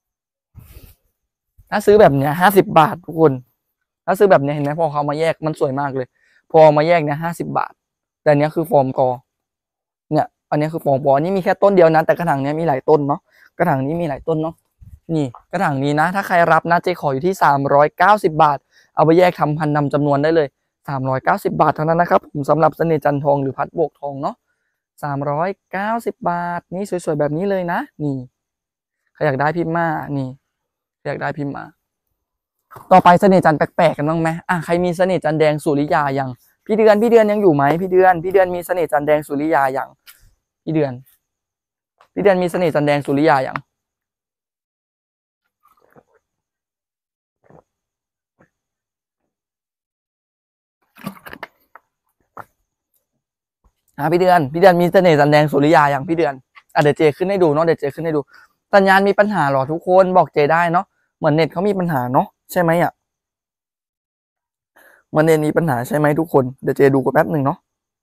ถ้าซื้อแบบเนี้ย50 บาททุกคนถ้าซื้อแบบเนี้ยเห็นไหมพอเขามาแยกมันสวยมากเลยพอมาแยกเนี่ย50 บาทแต่เนี้ยคือฟอร์มกอเนี่ยอันนี้คือฟอร์มปอนี่มีแค่ต้นเดียวนะแต่กระถางนี้มีหลายต้นเนาะกระถางนี้มีหลายต้นเนาะนี่กระถางนี้นะถ้าใครรับนะเจขออยู่ที่390 บาทเอาไปแยกทำพันธุ์นำจำนวนได้เลย390 บาทเท่านั้นนะครับผมสำหรับเสน่ห์จันทองหรือพัดบวกทองเนาะ390 บาทนี่สวยๆแบบนี้เลยนะนี่ใครอยากได้พิมพ์มานี่อยากได้พิมพ์มาต่อไปเสน่ห์จันทร์แปลกๆกันบ้างไหมใครมีเสน่ห์จันทร์แดงสุริยายังพี่เดือนยังอยู่ไหมพี่เดือนมีเสน่ห์จันทร์แดงสุริยาอย่างพี่เดือนมีเสน่ห์จันทร์แดงสุริยาอย่างพี่เดือนมีเสน่ห์จันทร์แดงสุริยาอย่างพี่เดือนเดี๋ยวเจขึ้นให้ดูเนาะสัญญาณมีปัญหาหรอทุกคนบอกเจได้เนาะเหมือนเน็ตเขามีปัญหาเนาะใช่ไหมเหมือนเน็ตมีปัญหาใช่ไหมทุกคนเดี๋ยวเจดูกันแป๊บหนึ่งเนาะ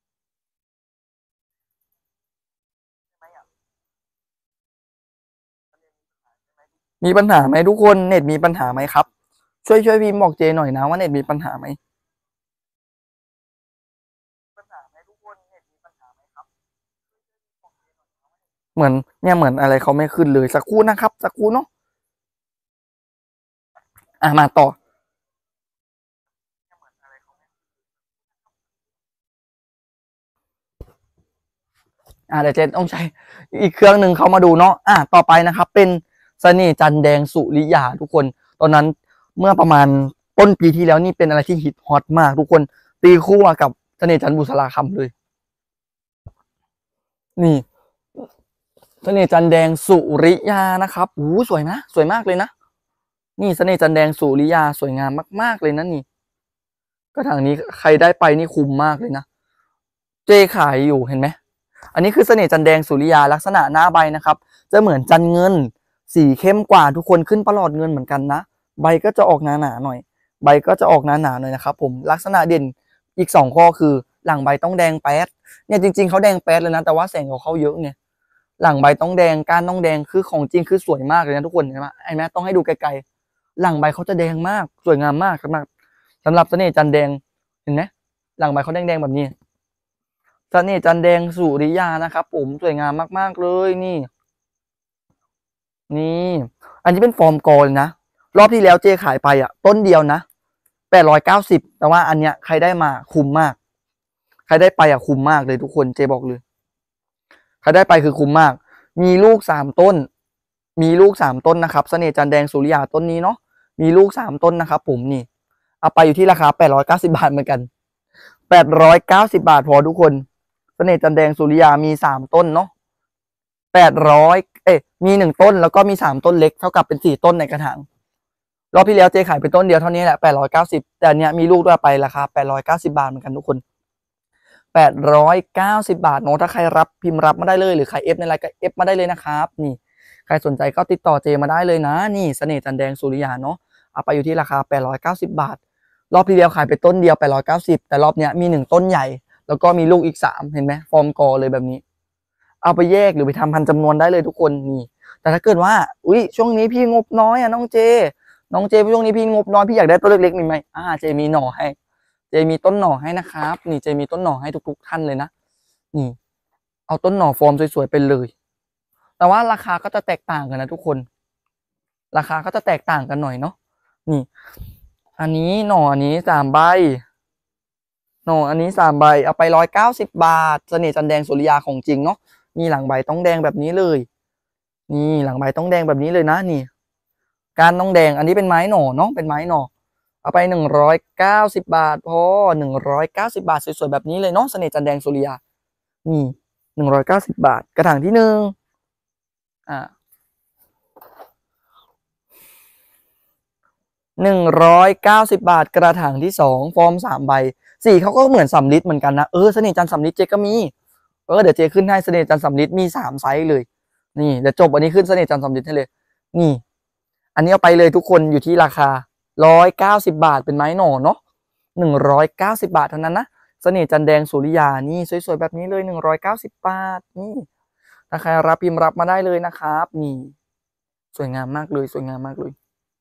มีปัญหาไหมทุกคนเน็ตมีปัญหาไหมครับช่วยพิมพ์บอกเจหน่อยนะว่าเน็ตมีปัญหาไหมเหมือนเหมือนอะไรเขาไม่ขึ้นเลยสักครู่นะครับสักครู่เนาะมาต่อเดี๋ยวเจต้องใช้อีกเครื่องหนึ่งเขามาดูเนาะต่อไปนะครับเป็นเสน่ห์จันแดงสุริยาทุกคนตอนนั้นเมื่อประมาณต้นปีที่แล้วนี่เป็นอะไรที่ฮิตฮอตมากทุกคนตีคู่กับเสน่ห์จันบุษราคำเลยนี่เสน่ห์จันแดงสุริยานะครับสวยนะสวยมากเลยนะนี่เสน่ห์จันแดงสุริยาสวยงามมากๆเลยนะนี่กระถางนี้ใครได้ไปนี่คุ้มมากเลยนะเจขายอยู่เห็นไหมอันนี้คือเสน่ห์จันแดงสุริยาลักษณะหน้าใบนะครับจะเหมือนจันเงินสีเข้มกว่าทุกคนขึ้นประหลอดเงินเหมือนกันนะใบก็จะออกหนาๆหน่อยใบก็จะออกหนาๆหน่อยนะครับผมลักษณะเด่นอีก2ข้อคือหลังใบต้องแดงแป๊ดเนี่ยจริงๆเขาแดงแป๊ดเลยนะแต่ว่าแสงของเขาเยอะเนี่ยหลังใบต้องแดงก้านต้องแดงคือของจริงคือสวยมากเลยนะทุกคนเห็นไหมต้องให้ดูไกลๆหลังใบเขาจะแดงมากสวยงามมากสำหรับเสน่ห์จันแดงเห็นไหมหลังใบเขาแดงๆแบบนี้เสน่ห์จันแดงสุริยานะครับผมสวยงามมากๆเลยนี่อันนี้เป็นฟอร์มกอลนะรอบที่แล้วเจขายไปต้นเดียวนะ890แต่ว่าอันเนี้ยใครได้มาคุ้มมากใครได้ไปคุ้มมากเลยทุกคนเจบอกเลยใครได้ไปคือคุ้มมากมีลูก3 ต้นนะครับเสน่ห์จันแดงสุริยาต้นนี้เนาะมีลูก3 ต้นนะครับผมนี่เอาไปอยู่ที่ราคา890 บาทเหมือนกัน890 บาทพอทุกคนเสน่ห์จันแดงสุริยามี3 ต้นเนาะ800มี1 ต้นแล้วก็มี3 ต้นเล็กเท่ากับเป็น4 ต้นในกระถางรอบที่แล้วเจ๊ขายเป็นต้นเดียวเท่านี้แหละ890แต่เนี้ยมีลูกด้วยไปราคา890 บาทเหมือนกันทุกคน890 บาทเนาะถ้าใครรับพิมพ์รับมาได้เลยหรือใครเอฟในไลน์ก็เอฟมาได้เลยนะครับนี่ใครสนใจก็ติดต่อเจมาได้เลยนะนี่เสน่ห์จันแดงสุริยาเนาะเอาไปอยู่ที่ราคา890 บาทรอบที่แล้วขายไปต้นเดียว890แต่รอบเนี้ยมี1 ต้นใหญ่แล้วก็มีลูกอีก3เห็นไหมฟอร์มกอเลยแบบนี้เอาไปแยกหรือไปทำพันจำนวนได้เลยทุกคนนี่แต่ถ้าเกิดว่าช่วงนี้พี่งบน้อยน้องเจช่วงนี้พี่งบน้อยพี่อยากได้ต้นเล็กๆมีไหมเจมีหน่อให้เจมีต้นหน่อให้นะครับนี่เจมีต้นหน่อให้ทุกท่านเลยนะนี่เอาต้นหน่อฟอร์มสวยๆไปเลยแต่ว่าราคาก็จะแตกต่างกันนะทุกคนราคาก็จะแตกต่างกันหน่อยเนาะนี่อันนี้หน่ออันนี้3 ใบหน่ออันนี้3 ใบเอาไป190 บาทเสน่ห์จันแดงสุริยาของจริงเนาะนี่หลังใบต้องแดงแบบนี้เลยนี่หลังใบต้องแดงแบบนี้เลยนะนี่การต้องแดงอันนี้เป็นไม้หน่อเนาะเป็นไม้หน่อเอาไป190 บาทพอ190 บาทสวยๆแบบนี้เลยเนาะเสน่ห์จันแดงสุริยานี่190 บาทกระถางที่1อ่า190 บาทกระถางที่2ฟอร์ม3 ใบสีเขาก็เหมือนสำลิดเหมือนกันนะเสน่ห์จันทร์สำลิดเจก็มีเดี๋ยวเจขึ้นให้เสน่ห์จันทร์สำลิดมี3 ไซส์เลยนี่เดี๋ยวจบวันนี้ขึ้นเสน่ห์จันทร์สำลิดให้เลยนี่อันนี้เอาไปเลยทุกคนอยู่ที่ราคา190 บาทเป็นไม้หน่อเนาะ190 บาทเท่านั้นนะเสน่ห์จันแดงสุริยานี่สวยๆแบบนี้เลย190 บาทนี่ถ้าใครรับพิมพ์รับมาได้เลยนะครับนี่สวยงามมากเลยสวยงามมากเลย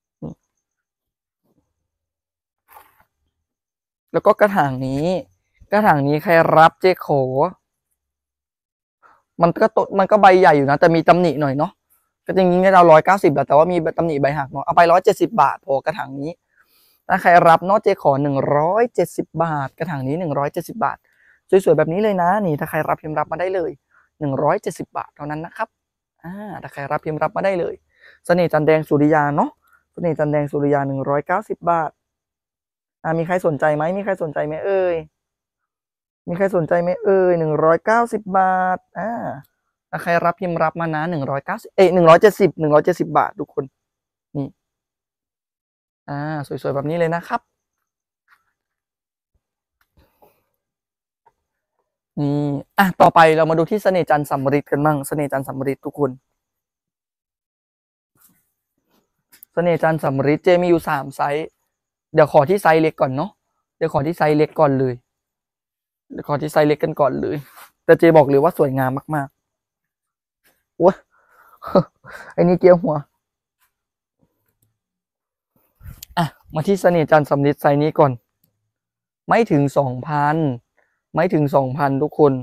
แล้วก็กระถางนี้ใครรับเจ๊ขอมันก็ใบใหญ่อยู่นะแต่มีตำหนิหน่อยเนาะก็จริงๆเรา190แต่ว่ามีตำหนิใบหักเนาะเอาไป170 บาทพอกระถางนี้ถ้าใครรับเนาะเจขอ170 บาทกระถางนี้170 บาทสวยๆแบบนี้เลยนะนี่ถ้าใครรับพิมพ์รับมาได้เลย170 บาทเท่านั้นนะครับถ้าใครรับพิมพ์รับมาได้เลยเสน่ห์จันแดงสุริยาเนาะเสน่ห์จันแดงสุริยา190 บาทมีใครสนใจไหมมีใครสนใจไหมเอ่ยมีใครสนใจไหมเอ่ย190 บาทถ้าใครรับพิมพ์รับมานะ170 บาททุกคนนี่สวยๆแบบนี้เลยนะครับนี่ต่อไปเรามาดูที่เสน่ห์จันทร์สำริดกันบ้างเสน่ห์จันทร์สำริดทุกคนเสน่ห์จันทร์สำริดเจมีอยู่3ไซส์เดี๋ยวขอที่ไซส์เล็กก่อนเนาะเดี๋ยวขอที่ไซส์เล็กก่อนเลยเดี๋ยวขอที่ไซส์เล็กกันก่อนเลยแต่เจบอกเลยว่าสวยงามมากๆโอ้ย ไอ้นี่เกี้ยวหัวมาที่เสน่ห์จันทร์สำริดไซส์นี้ก่อนไม่ถึง 2,000ไม่ถึง 2,000ทุกคน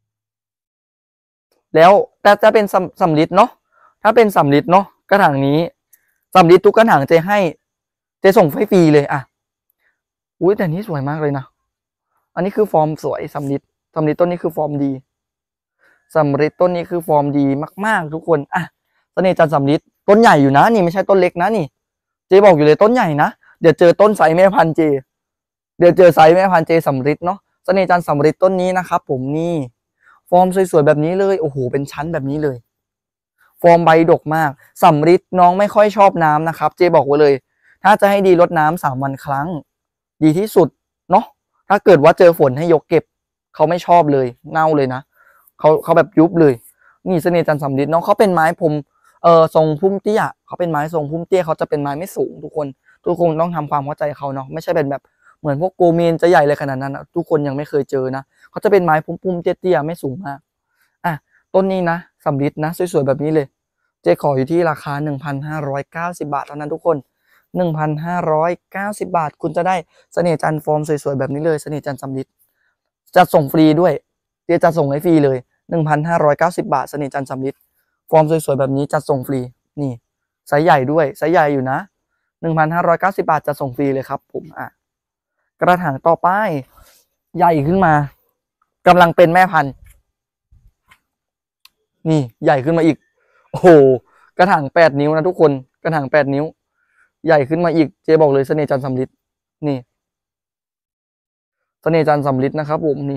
แล้วแต่จะเป็นสำริดเนาะถ้าเป็นสำริดเนาะกระถางนี้สำริดทุกกระถางเจส่งฟรีเลยอุ้ยแต่นี้สวยมากเลยนะอันนี้คือฟอร์มสวยสำริดต้นนี้คือฟอร์มดีสำริดต้นนี้คือฟอร์มดีมากๆทุกคนเสน่ห์จันทร์สำริดต้นใหญ่อยู่นะนี่ไม่ใช่ต้นเล็กนะนี่เจบอกอยู่เลยต้นใหญ่นะเดี๋ยวเจอต้นไซส์แม่พันธุ์เจเดี๋ยวเจอไซส์แม่พันธุ์เจสำริดเนาะเสน่ห์จันทร์สำริดต้นนี้นะครับผมนี่ฟอร์มสวยๆแบบนี้เลยโอ้โหเป็นชั้นแบบนี้เลยฟอร์มใบดกมากสำริดน้องไม่ค่อยชอบน้ำนะครับเจบอกไว้เลยถ้าจะให้ดีรดน้ำ3 วันครั้งดีที่สุดเนาะถ้าเกิดว่าเจอฝนให้ยกเก็บเขาไม่ชอบเลยเน่าเลยนะเขาแบบยุบเลยนี่เสน่ห์จันทร์สำริดน้องเขาเป็นไม้ผมทรงพุ่มเตี้ยเขาเป็นไม้ทรงพุ่มเตี้ยเขาจะเป็นไม้ไม่สูงทุกคนต้องทำความเข้าใจเขาเนาะไม่ใช่เป็นแบบเหมือนพวกโกเมนจะใหญ่เลยขนาดนั้นทุกคนยังไม่เคยเจอนะเขาจะเป็นไม้พุ่มเตี้ยไม่สูงมากต้นนี้นะสำริดนะสวยๆแบบนี้เลยเจ๊ขออยู่ที่ราคา 1,590 บาทเท่านั้นทุกคน 1,590 บาทคุณจะได้เสน่ห์จันทร์ฟอร์มสวยๆแบบนี้เลยเสน่ห์จันทร์สำริดจะส่งฟรีด้วยเจ๊จะส่งให้ฟรีเลย 1,590 บาทเสน่ห์จันทร์สำริดฟอร์มสวยๆแบบนี้จะส่งฟรีนี่ไซส์ใหญ่ด้วยไซส์ใหญ่อยู่นะ 1,590 บาทจะส่งฟรีเลยครับผมกระถางต่อไปใหญ่ขึ้นมากำลังเป็นแม่พันธุ์นี่ใหญ่ขึ้นมาอีกโอ้โหกระถาง8 นิ้วนะทุกคนกระถาง8 นิ้วใหญ่ขึ้นมาอีกเจ๊บอกเลยเสน่ห์จันทร์สำริดนี่เสน่ห์จันทร์สำริดนะครับผมนี่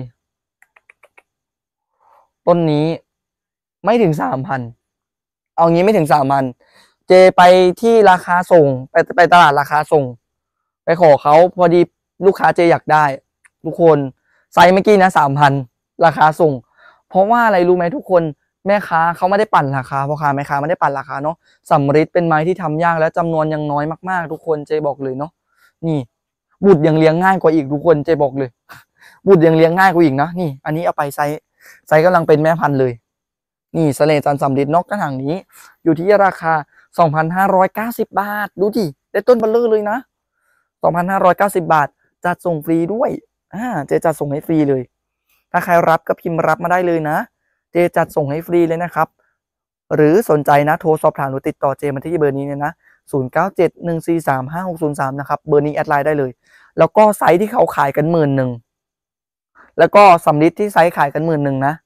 ต้นนี้ไม่ถึง 3,000เอางี้ไม่ถึง 3,000เจไปที่ราคาส่งไปตลาดราคาส่งไปขอเขาพอดีลูกค้าเจอยากได้ทุกคนไซส์เมื่อกี้นะ 3,000ราคาส่งเพราะว่าอะไรรู้ไหมทุกคนแม่ค้าเขาไม่ได้ปั่นราคาพ่อค้าแม่ค้าไม่ได้ปั่นราคาเนาะสำริดเป็นไม้ที่ทำยากและจำนวนยังน้อยมากๆทุกคนเจบอกเลยเนาะนี่บุตรยังเลี้ยงง่ายกว่าอีกทุกคนเจบอกเลยบุตรยังเลี้ยงง่ายกว่าอีกนะนี่อันนี้เอาไปไซส์กำลังเป็นแม่พันธุ์เลยนี่เสน่ห์จันทร์สำริดนกกระถางนี้อยู่ที่ราคา 2,590 บาทดูดิได้ต้นเบลเลอร์เลยนะ 2,590 บาทจัดส่งฟรีด้วยเจจัดส่งให้ฟรีเลยถ้าใครรับก็พิมพ์รับมาได้เลยนะเจจัดส่งให้ฟรีเลยนะครับหรือสนใจนะโทรสอบถามหรือติดต่อเจมาที่เบอร์นี้เนี่ยนะ0971435603นะครับเบอร์นี้แอดไลน์ได้เลยแล้วก็ไซส์ที่เขาขายกัน11,000แล้วก็สำริดที่ไซส์ขายกัน11,000นะ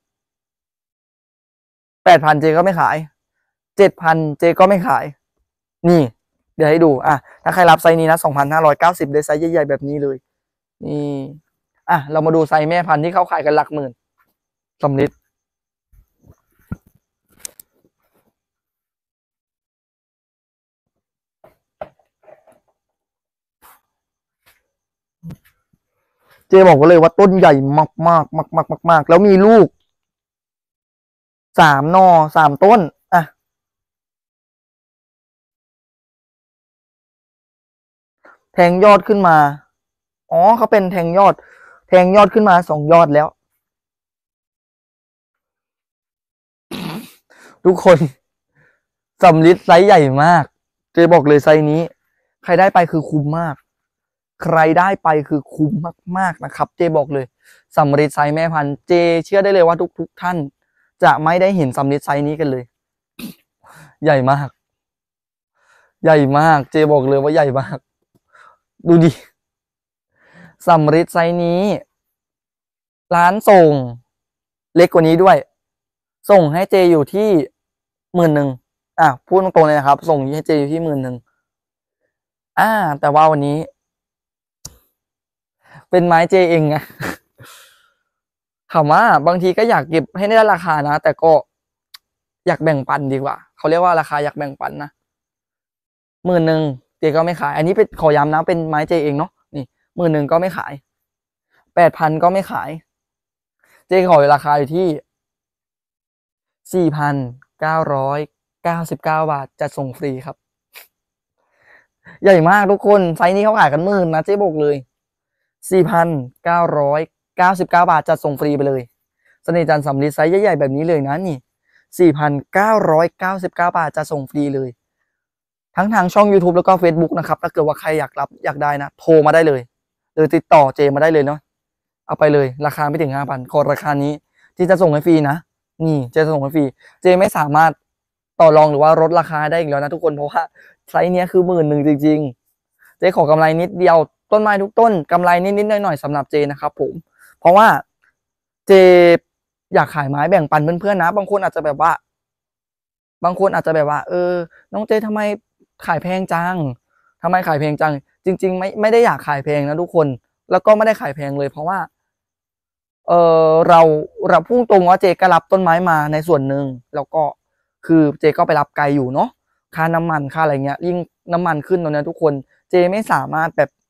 8,000เจก็ไม่ขาย7,000เจก็ไม่ขายนี่เดี๋ยวให้ดูถ้าใครรับไซส์นี้นะ 2,590 ได้ไซส์ใหญ่ๆแบบนี้เลยนี่เรามาดูไซส์แม่พันธุ์ที่เขาขายกันหลักหมื่นสำริดเจบอกว่าเลยว่าต้นใหญ่มากแล้วมีลูก3 หน่อ 3 ต้นแทงยอดขึ้นมาเขาเป็นแทงยอดขึ้นมา2 ยอดแล้วทุกคนสำริดไซส์ใหญ่มากเจบอกเลยไซส์นี้ใครได้ไปคือคุ้มมากใครได้ไปคือคุ้มมากๆนะครับเจบอกเลยสำริดไซส์แม่พันธุ์เจเชื่อได้เลยว่าทุกท่านจะไม่ได้เห็นสำลิดไซส์นี้กันเลย ใหญ่มากใหญ่มากเจบอกเลยว่าใหญ่มากดูดิสำลิดไซส์นี้ร้านส่งเล็กกว่านี้ด้วยส่งให้เจอยู่ที่11,000พูดตรงๆเลยนะครับส่งให้เจอยู่ที่11,000แต่ว่าวันนี้เป็นไม้เจเองไงถามว่าบางทีก็อยากเก็บให้ได้ราคานะแต่ก็อยากแบ่งปันดีกว่าเขาเรียกว่าราคาอยากแบ่งปันนะ10,000เจก็ไม่ขายอันนี้เป็นขอย้ำนะเป็นไม้เจเองเนาะนี่10,000ก็ไม่ขาย8,000ก็ไม่ขายเจขอราคาอยู่ที่4,999 บาทจะส่งฟรีครับใหญ่มากทุกคนไซส์นี้เขาขายกัน10,000นะเจ๊บอกเลย4,999 บาทจะส่งฟรีไปเลยเสน่ห์จันทร์สำลีไซส์ใหญ่ๆแบบนี้เลยนะนี่4,999 บาทจะส่งฟรีเลยทั้งทางช่อง YouTube แล้วก็ Facebook นะครับถ้าเกิดว่าใครอยากรับอยากได้นะโทรมาได้เลยหรือติดต่อเจมาได้เลยเนาะเอาไปเลยราคาไม่ถึง 5,000 ขอราคานี้ที่จะส่งให้ฟรีนะนี่จะส่งให้ฟรีเจไม่สามารถต่อรองหรือว่าลดราคาได้อีกแล้วนะทุกคนเพราะว่าไซส์นี้คือ10,000จริงๆเจขอกำไรนิดเดียวต้นไม้ทุกต้นกำไรนิดๆหน่อยๆสำหรับเจนะครับผมเพราะว่าเจอยากขายไม้แบ่งปันเพื่อนๆนะบางคนอาจจะแบบว่าน้องเจทำไมขายแพงจังทำไมขายแพงจังจริงๆไม่ได้อยากขายแพงนะทุกคนแล้วก็ไม่ได้ขายแพงเลยเพราะว่าเราพุ่งตรงว่าเจก็รับต้นไม้มาในส่วนหนึ่งแล้วก็คือเจก็ไปรับไกลอยู่เนาะค่าน้ำมันค่าอะไรเงี้ยยิ่งน้ำมันขึ้นตอนนี้ทุกคนเจไม่สามารถ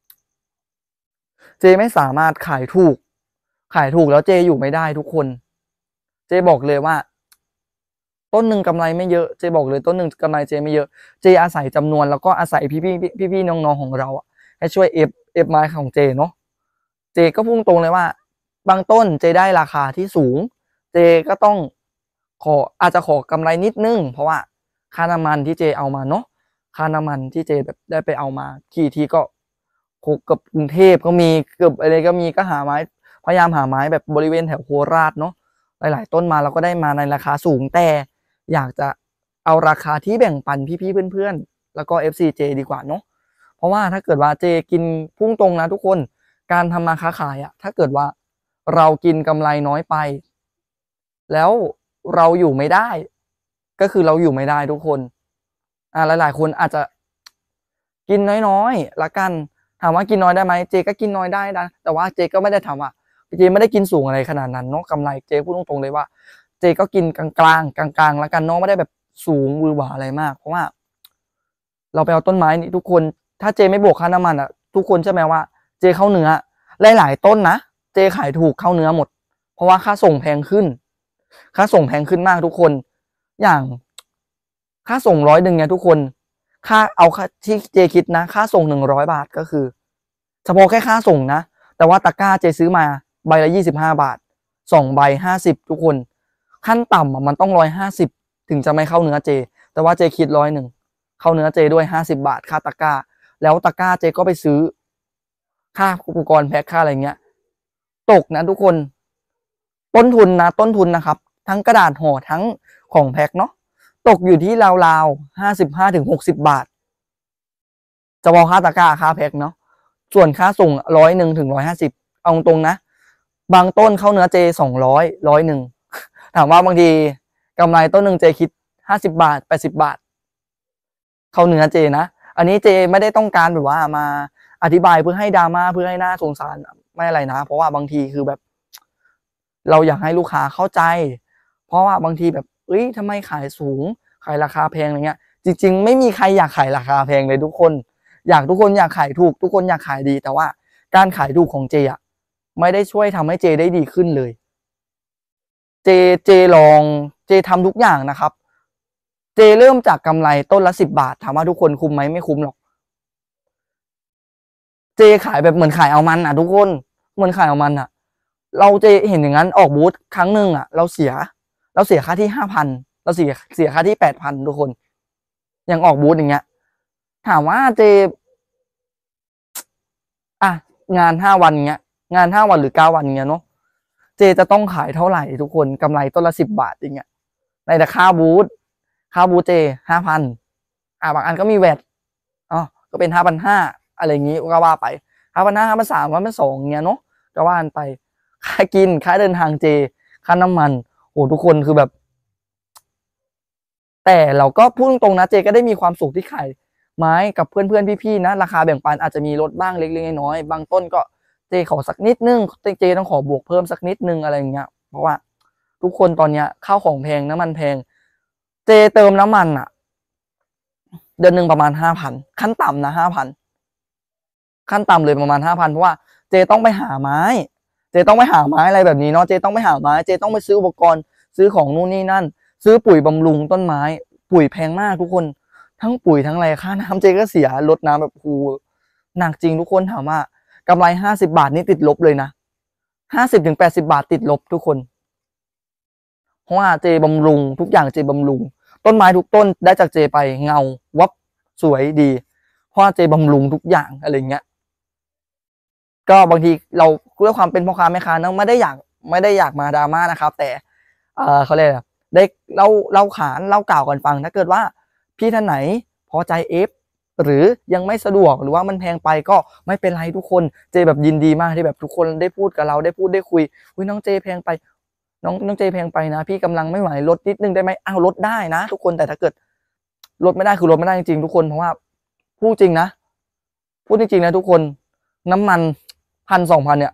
ขายถูกแล้วเจอยู่ไม่ได้ทุกคนเจบอกเลยว่าต้นหนึ่งกำไรไม่เยอะเจบอกเลยต้นหนึ่งกำไรเจไม่เยอะเจอาศัยจำนวนแล้วก็อาศัยพี่น้องๆของเราให้ช่วยเอฟไม้ของเจเนาะเจก็พุ่งตรงเลยว่าบางต้นเจได้ราคาที่สูงเจก็ต้องอาจจะขอกำไรนิดนึงเพราะว่าค่าน้ำมันที่เจเอามาเนาะค่าน้ำมันที่เจแบบได้ไปเอามาขี่ทีก็กับกรุงเทพก็มีเกือบอะไรก็มีก็หาไม้พยายามหาไม้แบบบริเวณแถวโคราชเนาะหลายๆต้นมาเราก็ได้มาในราคาสูงแต่อยากจะเอาราคาที่แบ่งปันพี่ๆเพื่อนๆแล้วก็ FCJ ดีกว่าเนาะเพราะว่าถ้าเกิดว่าเจกินพุ่งตรงนะทุกคนการทำมาค้าขายถ้าเกิดว่าเรากินกำไรน้อยไปแล้วเราอยู่ไม่ได้ก็คือเราอยู่ไม่ได้ทุกคนหลายๆคนอาจจะกินน้อยๆละกันถามว่ากินน้อยได้ไหมเจก็กินน้อยได้นะแต่ว่าเจก็ไม่ได้ถามว่าเจไม่ได้กินสูงอะไรขนาดนั้นเนาะกำไรเจพูดตรงๆเลยว่าเจก็กินกลางๆละกันเนาะไม่ได้แบบสูงวือหวาอะไรมากเพราะว่าเราไปเอาต้นไม้นี่ทุกคนถ้าเจไม่บวกค่าน้ำมันทุกคนใช่ไหมว่าเจเข้าเนื้อหลายๆต้นนะเจขายถูกเข้าเนื้อหมดเพราะว่าค่าส่งแพงขึ้นมากทุกคนอย่างค่าส่ง100เนี่ยทุกคนค่าที่เจคิดนะค่าส่ง100 บาทก็คือเฉพาะแค่ค่าส่งนะแต่ว่าตะกร้าเจซื้อมาใบละ25 บาท2 ใบ50ทุกคนขั้นต่ำมันต้อง150ถึงจะไม่เข้าเนื้อเจแต่ว่าเจคิด100เข้าเนื้อเจด้วย50 บาทค่าตะกร้าแล้วตะกร้าเจก็ไปซื้อค่าอุปกรณ์แพ็คค่าอะไรเงี้ยตกนะทุกคนต้นทุนนะครับทั้งกระดาษห่อทั้งของแพ็คเนาะตกอยู่ที่ราวๆ55 ถึง 60 บาทเฉพาะค่าตะกร้าค่าแพ็คเนาะส่วนค่าส่ง100 ถึง 150เอาตรงนะบางต้นเข้าเนื้อเจ200 100ถามว่าบางทีกำไรต้นหนึ่งเจคิด50 บาท80 บาทเข้าเนื้อเจนะอันนี้เจไม่ได้ต้องการแบบว่ามาอธิบายเพื่อให้ดราม่าเพื่อให้หน้าสงสารไม่อะไรนะเพราะว่าบางทีคือแบบเราอยากให้ลูกค้าเข้าใจเพราะว่าบางทีแบบทำไมขายสูงขายราคาแพงอะไรเงี้ยจริงๆไม่มีใครอยากขายราคาแพงเลยทุกคนทุกคนอยากขายถูกทุกคนอยากขายดีแต่ว่าการขายถูกของเจไม่ได้ช่วยทำให้เจได้ดีขึ้นเลยเจลองเจทำทุกอย่างนะครับเจเริ่มจากกำไรต้นละ10 บาทถามว่าทุกคนคุ้มไหมไม่คุ้มหรอกเจขายแบบเหมือนขายเอามันทุกคนเหมือนขายเอามันเราจะเห็นอย่างนั้นออกบูธครั้งหนึ่งเราเสียค่าที่5,000เราเสียค่าที่8,000ทุกคนอย่างออกบูธอย่างเงี้ยถามว่าเจงาน5 วันเงี้ยงาน5 วันหรือ9 วันเงี้ยเนาะเจเจจะต้องขายเท่าไหร่ทุกคนกำไรต้นละ10 บาทอย่างเงี้ยในแต่ค่าบูธเจ5,000บางอันก็มีแวดก็เป็น5,500อะไรอย่างงี้ก็ว่าไป5,500 5,300 5,200เงี้ยเนาะก็ว่ากันไปค่ากินค่าเดินทางเจค่าน้ำมันโอ้ทุกคนคือแบบแต่เราก็พูดตรงๆนะเจก็ได้มีความสุขที่ขายไม้กับเพื่อนๆพี่ๆนะราคาแบ่งปันอาจจะมีลดบ้างเล็กๆน้อยๆบางต้นก็เจขอสักนิดนึงเจต้องขอบวกเพิ่มสักนิดนึงอะไรอย่างเงี้ยเพราะว่าทุกคนตอนเนี้ยข้าวของแพงน้ำมันแพงเจเติมน้ำมันอะเดือนหนึ่งประมาณ5,000ขั้นต่ำนะ5,000ขั้นต่ำเลยประมาณ5,000เพราะว่าเจต้องไปหาไม้อะไรแบบนี้เนาะเจต้องไปหาไม้เจต้องไปซื้ออุปกรณ์ซื้อของนู่นนี่นั่นซื้อปุ๋ยบำรุงต้นไม้ปุ๋ยแพงมากทุกคนทั้งปุ๋ยทั้งอะไรค่าน้ำเจก็เสียลดน้ำแบบคูหนักจริงทุกคนถามว่ากำไร50 บาทนี่ติดลบเลยนะ50 ถึง 80 บาทติดลบทุกคนเพราะว่าเจบำรุงทุกอย่างเจบำรุงต้นไม้ทุกต้นได้จากเจไปเงาวับสวยดีเพราะว่าเจบำรุงทุกอย่างอะไรเงี้ยก็บางทีเราด้วยความเป็นพ่อค้าแม่ค้านะไม่ได้อยากมาดราม่านะครับแต่เขาเรียกได้เล่าขานเล่ากล่าวกันฟังถ้าเกิดว่าพี่ท่านไหนพอใจเอฟหรือยังไม่สะดวกหรือว่ามันแพงไปก็ไม่เป็นไรทุกคนเจแบบยินดีมากที่แบบทุกคนได้พูดกับเราได้พูดได้คุยน้องเจแพงไปน้องเจแพงไปนะพี่กำลังไม่ไหวลดนิดนึงได้ไหมลดได้นะทุกคนแต่ถ้าเกิดลดไม่ได้คือลดไม่ได้จริงๆทุกคนเพราะว่าพูดจริงนะทุกคนน้ำมัน1,000-2,000เนี่ย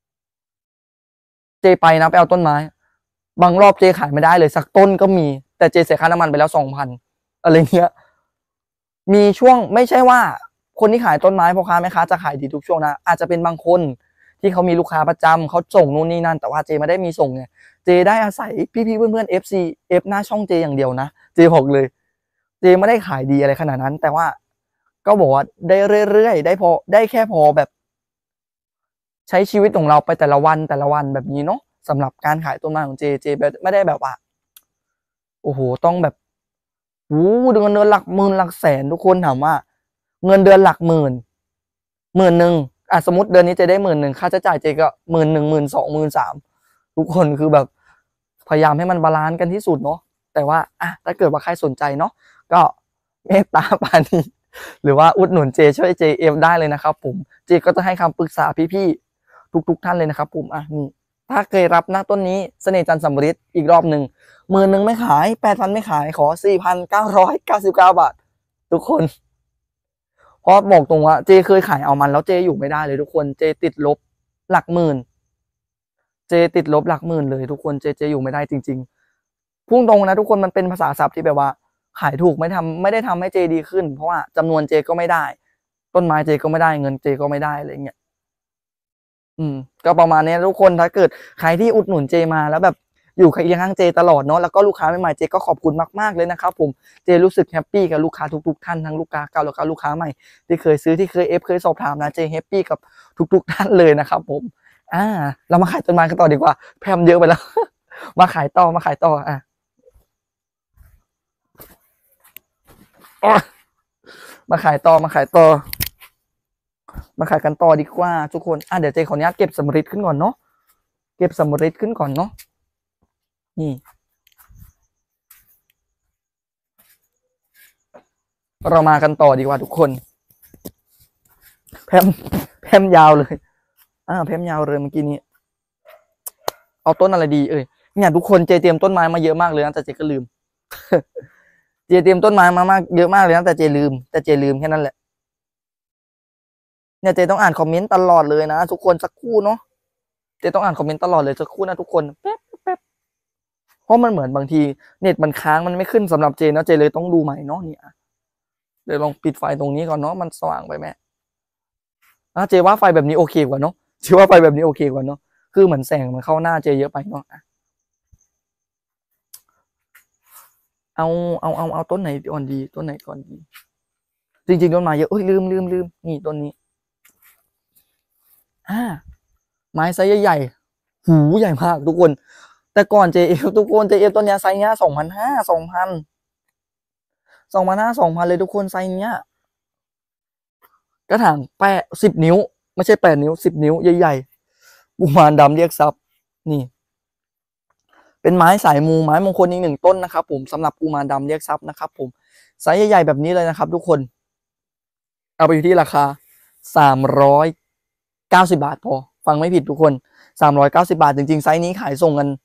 เจไปนะไปเอาต้นไม้บางรอบเจขายไม่ได้เลยสักต้นก็มีแต่เจเสียค่าน้ำมันไปแล้ว2,000อะไรเงี้ยมีช่วงไม่ใช่ว่าคนที่ขายต้นไม้พ่อค้าแม่ค้าจะขายดีทุกช่วงนะอาจจะเป็นบางคนที่เขามีลูกค้าประจำเขาส่งนู่นนี่นั่นแต่ว่าเจไม่ได้มีส่งไงเจได้อาศัยพี่ๆเพื่อนๆ FC F หน้าช่องเจอย่างเดียวนะเจบอกเลยเจไม่ได้ขายดีอะไรขนาดนั้นแต่ว่าก็บอกว่าได้เรื่อยๆได้แค่พอแบบใช้ชีวิตของเราไปแต่ละวันแบบนี้เนาะสำหรับการขายต้นไม้ของเจไม่ได้แบบว่าโอ้โหต้องแบบเดือนหลักหมื่นหลักแสนทุกคนถามว่าเงินเดือนหลักหมื่นหนึ่งสมมติเดือนนี้เจได้10,000ค่าใช้จ่ายเจก็11,000 12,000 13,000ทุกคนคือแบบพยายามให้มันบาลานซ์กันที่สุดเนาะแต่ว่าถ้าเกิดว่าใครสนใจเนาะก็เมตตาปานีหรือว่าอุดหนุนเจช่วยเจเอฟได้เลยนะครับผมเจก็จะให้คำปรึกษาพี่ๆทุกท่านเลยนะครับผมนี่ถ้าเคยรับนะต้นนี้เสน่ห์จันทร์สำริดอีกรอบหนึ่ง10,000ไม่ขาย8,000ไม่ขายขอ4,999 บาททุกคนเพราะบอกตรงว่าเจเคยขายเอามันแล้วเจอยู่ไม่ได้เลยทุกคนเจติดลบหลักหมื่นเจติดลบหลักหมื่นเลยทุกคนเจอยู่ไม่ได้จริงๆพุ่งตรงนะทุกคนมันเป็นภาษาศัพท์ที่แบบว่าขายถูกไม่ได้ทำให้เจดีขึ้นเพราะว่าจำนวนเจก็ไม่ได้ต้นไม้เจก็ไม่ได้เงินเจก็ไม่ได้อะไรเงี้ยก็ประมาณนี้ทุกคนถ้าเกิดใครที่อุดหนุนเจมาแล้วแบบอยู่เคียงข้างเจตลอดเนาะแล้วก็ลูกค้าใหม่ๆเจก็ขอบคุณมากๆเลยนะครับผมเจรู้สึกแฮปปี้กับลูกค้าทุกท่านทั้งลูกค้าเก่าแล้วก็ลูกค้าใหม่ที่เคยซื้อที่เคยเคยสอบถามนะเจแฮปปี้กับทุกท่านเลยนะครับผมเรามาขายต้นไม้กันต่อดีกว่าแพมเยอะไปแล้ว มาขายต่อมาขายกันต่อดีกว่าทุกคนเดี๋ยวเจขออนุญาตเก็บสำริดขึ้นก่อนเนาะนี่เรามากันต่อดีกว่าทุกคนแพมยาวเลยแพมยาวเลยเมื่อกี้นี้เอาต้นอะไรดีเนี่ยทุกคนเจเตรียมต้นไม้มาเยอะมากเลยนะแต่เจก็ลืม เจเตรียมต้นไม้มามากเยอะมากเลยนะแต่เจลืมแค่นั้นแหละเนี่ยเจต้องอ่านคอมเมนต์ตลอดเลยนะทุกคนสักครู่เนาะเจต้องอ่านคอมเมนต์ตลอดเลยสักครู่นะทุกคนแป๊บเพราะมันเหมือนบางทีเน็ตมันค้างมันไม่ขึ้นสำหรับเจเนาะเจเลยต้องดูใหม่เนาะเนี่ยเดี๋ยวลองปิดไฟตรงนี้ก่อนเนาะมันสว่างไปไหมเจว่าไฟแบบนี้โอเคกว่าเนาะเจว่าไฟแบบนี้โอเคกว่าเนาะคือเหมือนแสงมันเข้าหน้าเจเยอะไปเนาะเอาต้นไหนก่อนดีต้นไหนก่อนดีจริงๆต้นไม้เยอะลืมนี่ต้นนี้ไม้ไซส์ใหญ่ๆหูใหญ่มากทุกคนแต่ก่อนJF ทุกคนJFต้นนี้ไซส์เนี้ย2,500เลยทุกคนไซส์เนี้ยกระถาง10 นิ้วไม่ใช่8 นิ้ว10 นิ้วใหญ่ๆกุมารดำเรียกทรัพย์นี่เป็นไม้สายมูไม้มงคลอีกหนึ่งต้นนะครับผมสำหรับกุมารดำเรียกทรัพย์นะครับผมไซส์ใหญ่ๆแบบนี้เลยนะครับทุกคนเอาไปอยู่ที่ราคา390 บาทพอฟังไม่ผิดทุกคน390 บาทจริงๆไซส์นี้ขายส่งกัน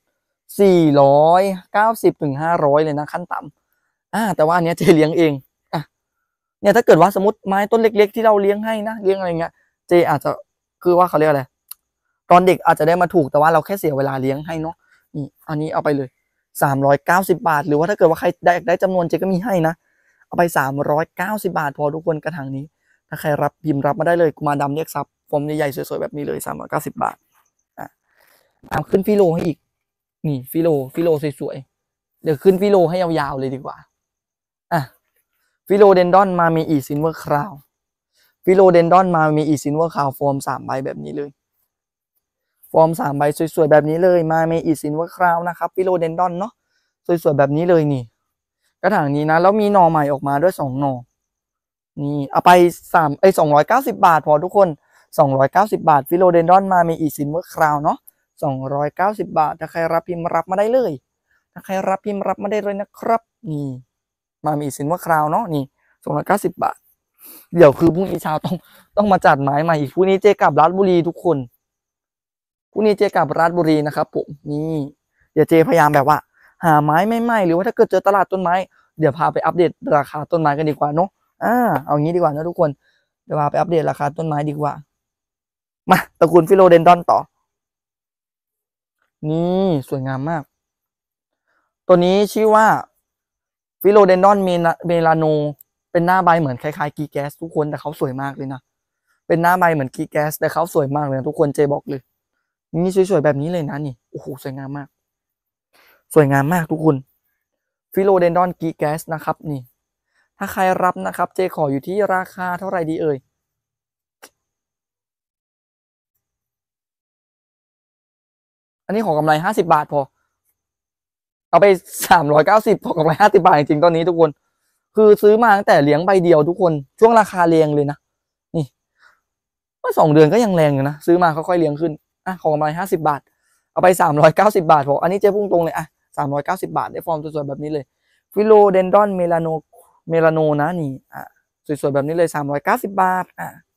490 ถึง 500เลยนะขั้นต่ำแต่ว่าอันนี้เจเลี้ยงเองเนี่ยถ้าเกิดว่าสมมติไม้ต้นเล็กๆที่เราเลี้ยงให้นะเลี้ยงอะไรเงี้ยเจอาจจะคือว่าเขาเรียกอะไรตอนเด็กอาจจะได้มาถูกแต่ว่าเราแค่เสียเวลาเลี้ยงให้เนาะนี่อันนี้เอาไปเลย390 บาทหรือว่าถ้าเกิดว่าใครได้จำนวนเจก็มีให้นะเอาไป390 บาทพอทุกคนกระถางนี้ถ้าใครรับพิมพ์รับมาได้เลยกุมารดำเรียกทรัพย์ฟอร์มใหญ่ๆสวยๆแบบนี้เลย390 บาทเอาขึ้นฟิโลให้อีกนี่ฟิโลสวยๆเดี๋ยวขึ้นฟิโลให้ยาวๆเลยดีกว่าฟิโลเดนดอนมามีอีซินเวอร์คราวฟิโลเดนดอนมามีอีซินเวอร์คราวฟอร์ม3 ใบแบบนี้เลยฟอร์ม3 ใบสวยๆแบบนี้เลยมามีอีซินเวอร์คราวนะครับฟิโลเดนดอนเนาะสวยๆแบบนี้เลยนี่กระถางนี้นะแล้วมีหน่อใหม่ออกมาด้วย2 หน่อนี่เอาไป290 บาทพอทุกคน290 บาทฟิโลเดนดอนมามีอีซินเวอร์คราวเนาะ290 บาทถ้าใครรับพิมพ์รับมาได้เลยถ้าใครรับพิมพ์รับมาได้เลยนะครับนี่มามีซินว่าคราวเนาะนี่290 บาทเดี๋ยวคือพรุ่งนี้เช้าต้องมาจัดไม้ใหม่อีกพรุ่งนี้เจกลับราชบุรีทุกคนพรุ่งนี้เจกลับราชบุรีนะครับผมนี่เดี๋ยวเจพยายามแบบว่าหาไม้ใหม่ๆหรือว่าถ้าเกิดเจอตลาดต้นไม้เดี๋ยวพาไปอัปเดตราคาต้นไม้กันดีกว่าเนาะเอางี้ดีกว่านะทุกคนเดี๋ยวพาไปอัปเดตราคาต้นไม้ดีกว่ามาตระกูลฟิโลเดนดอนต่อนี่สวยงามมากตัวนี้ชื่อว่าฟิโลเดนดอนเมลาโนเป็นหน้าใบเหมือนคล้ายๆกีแกสทุกคนแต่เขาสวยมากเลยนะเป็นหน้าใบเหมือนกีแกสแต่เขาสวยมากเลยทุกคนเจบอกเลยนี่สวยๆแบบนี้เลยนะนี่โอ้โหสวยงามมากสวยงามมากทุกคนฟิโลเดนดอนกีแกสนะครับนี่ถ้าใครรับนะครับเจขออยู่ที่ราคาเท่าไหร่ดีเอ่ยอันนี้ขอกำไร50 บาทพอเอาไป390พอกำไร50 บาทจริงๆตอนนี้ทุกคนคือซื้อมาตั้งแต่เลี้ยงใบเดียวทุกคนช่วงราคาแรงเลยนะนี่เมื่อ2 เดือนก็ยังแรงอยู่นะซื้อมาค่อยๆเลี้ยงขึ้นขอกำไร50 บาทเอาไป390 บาทพออันนี้เจ๊พุ่งตรงเลย390 บาทได้ฟอร์มสวยๆแบบนี้เลยฟิโลเดนดอนเมลาโนนะนี่สวยๆแบบนี้เลย390 บาท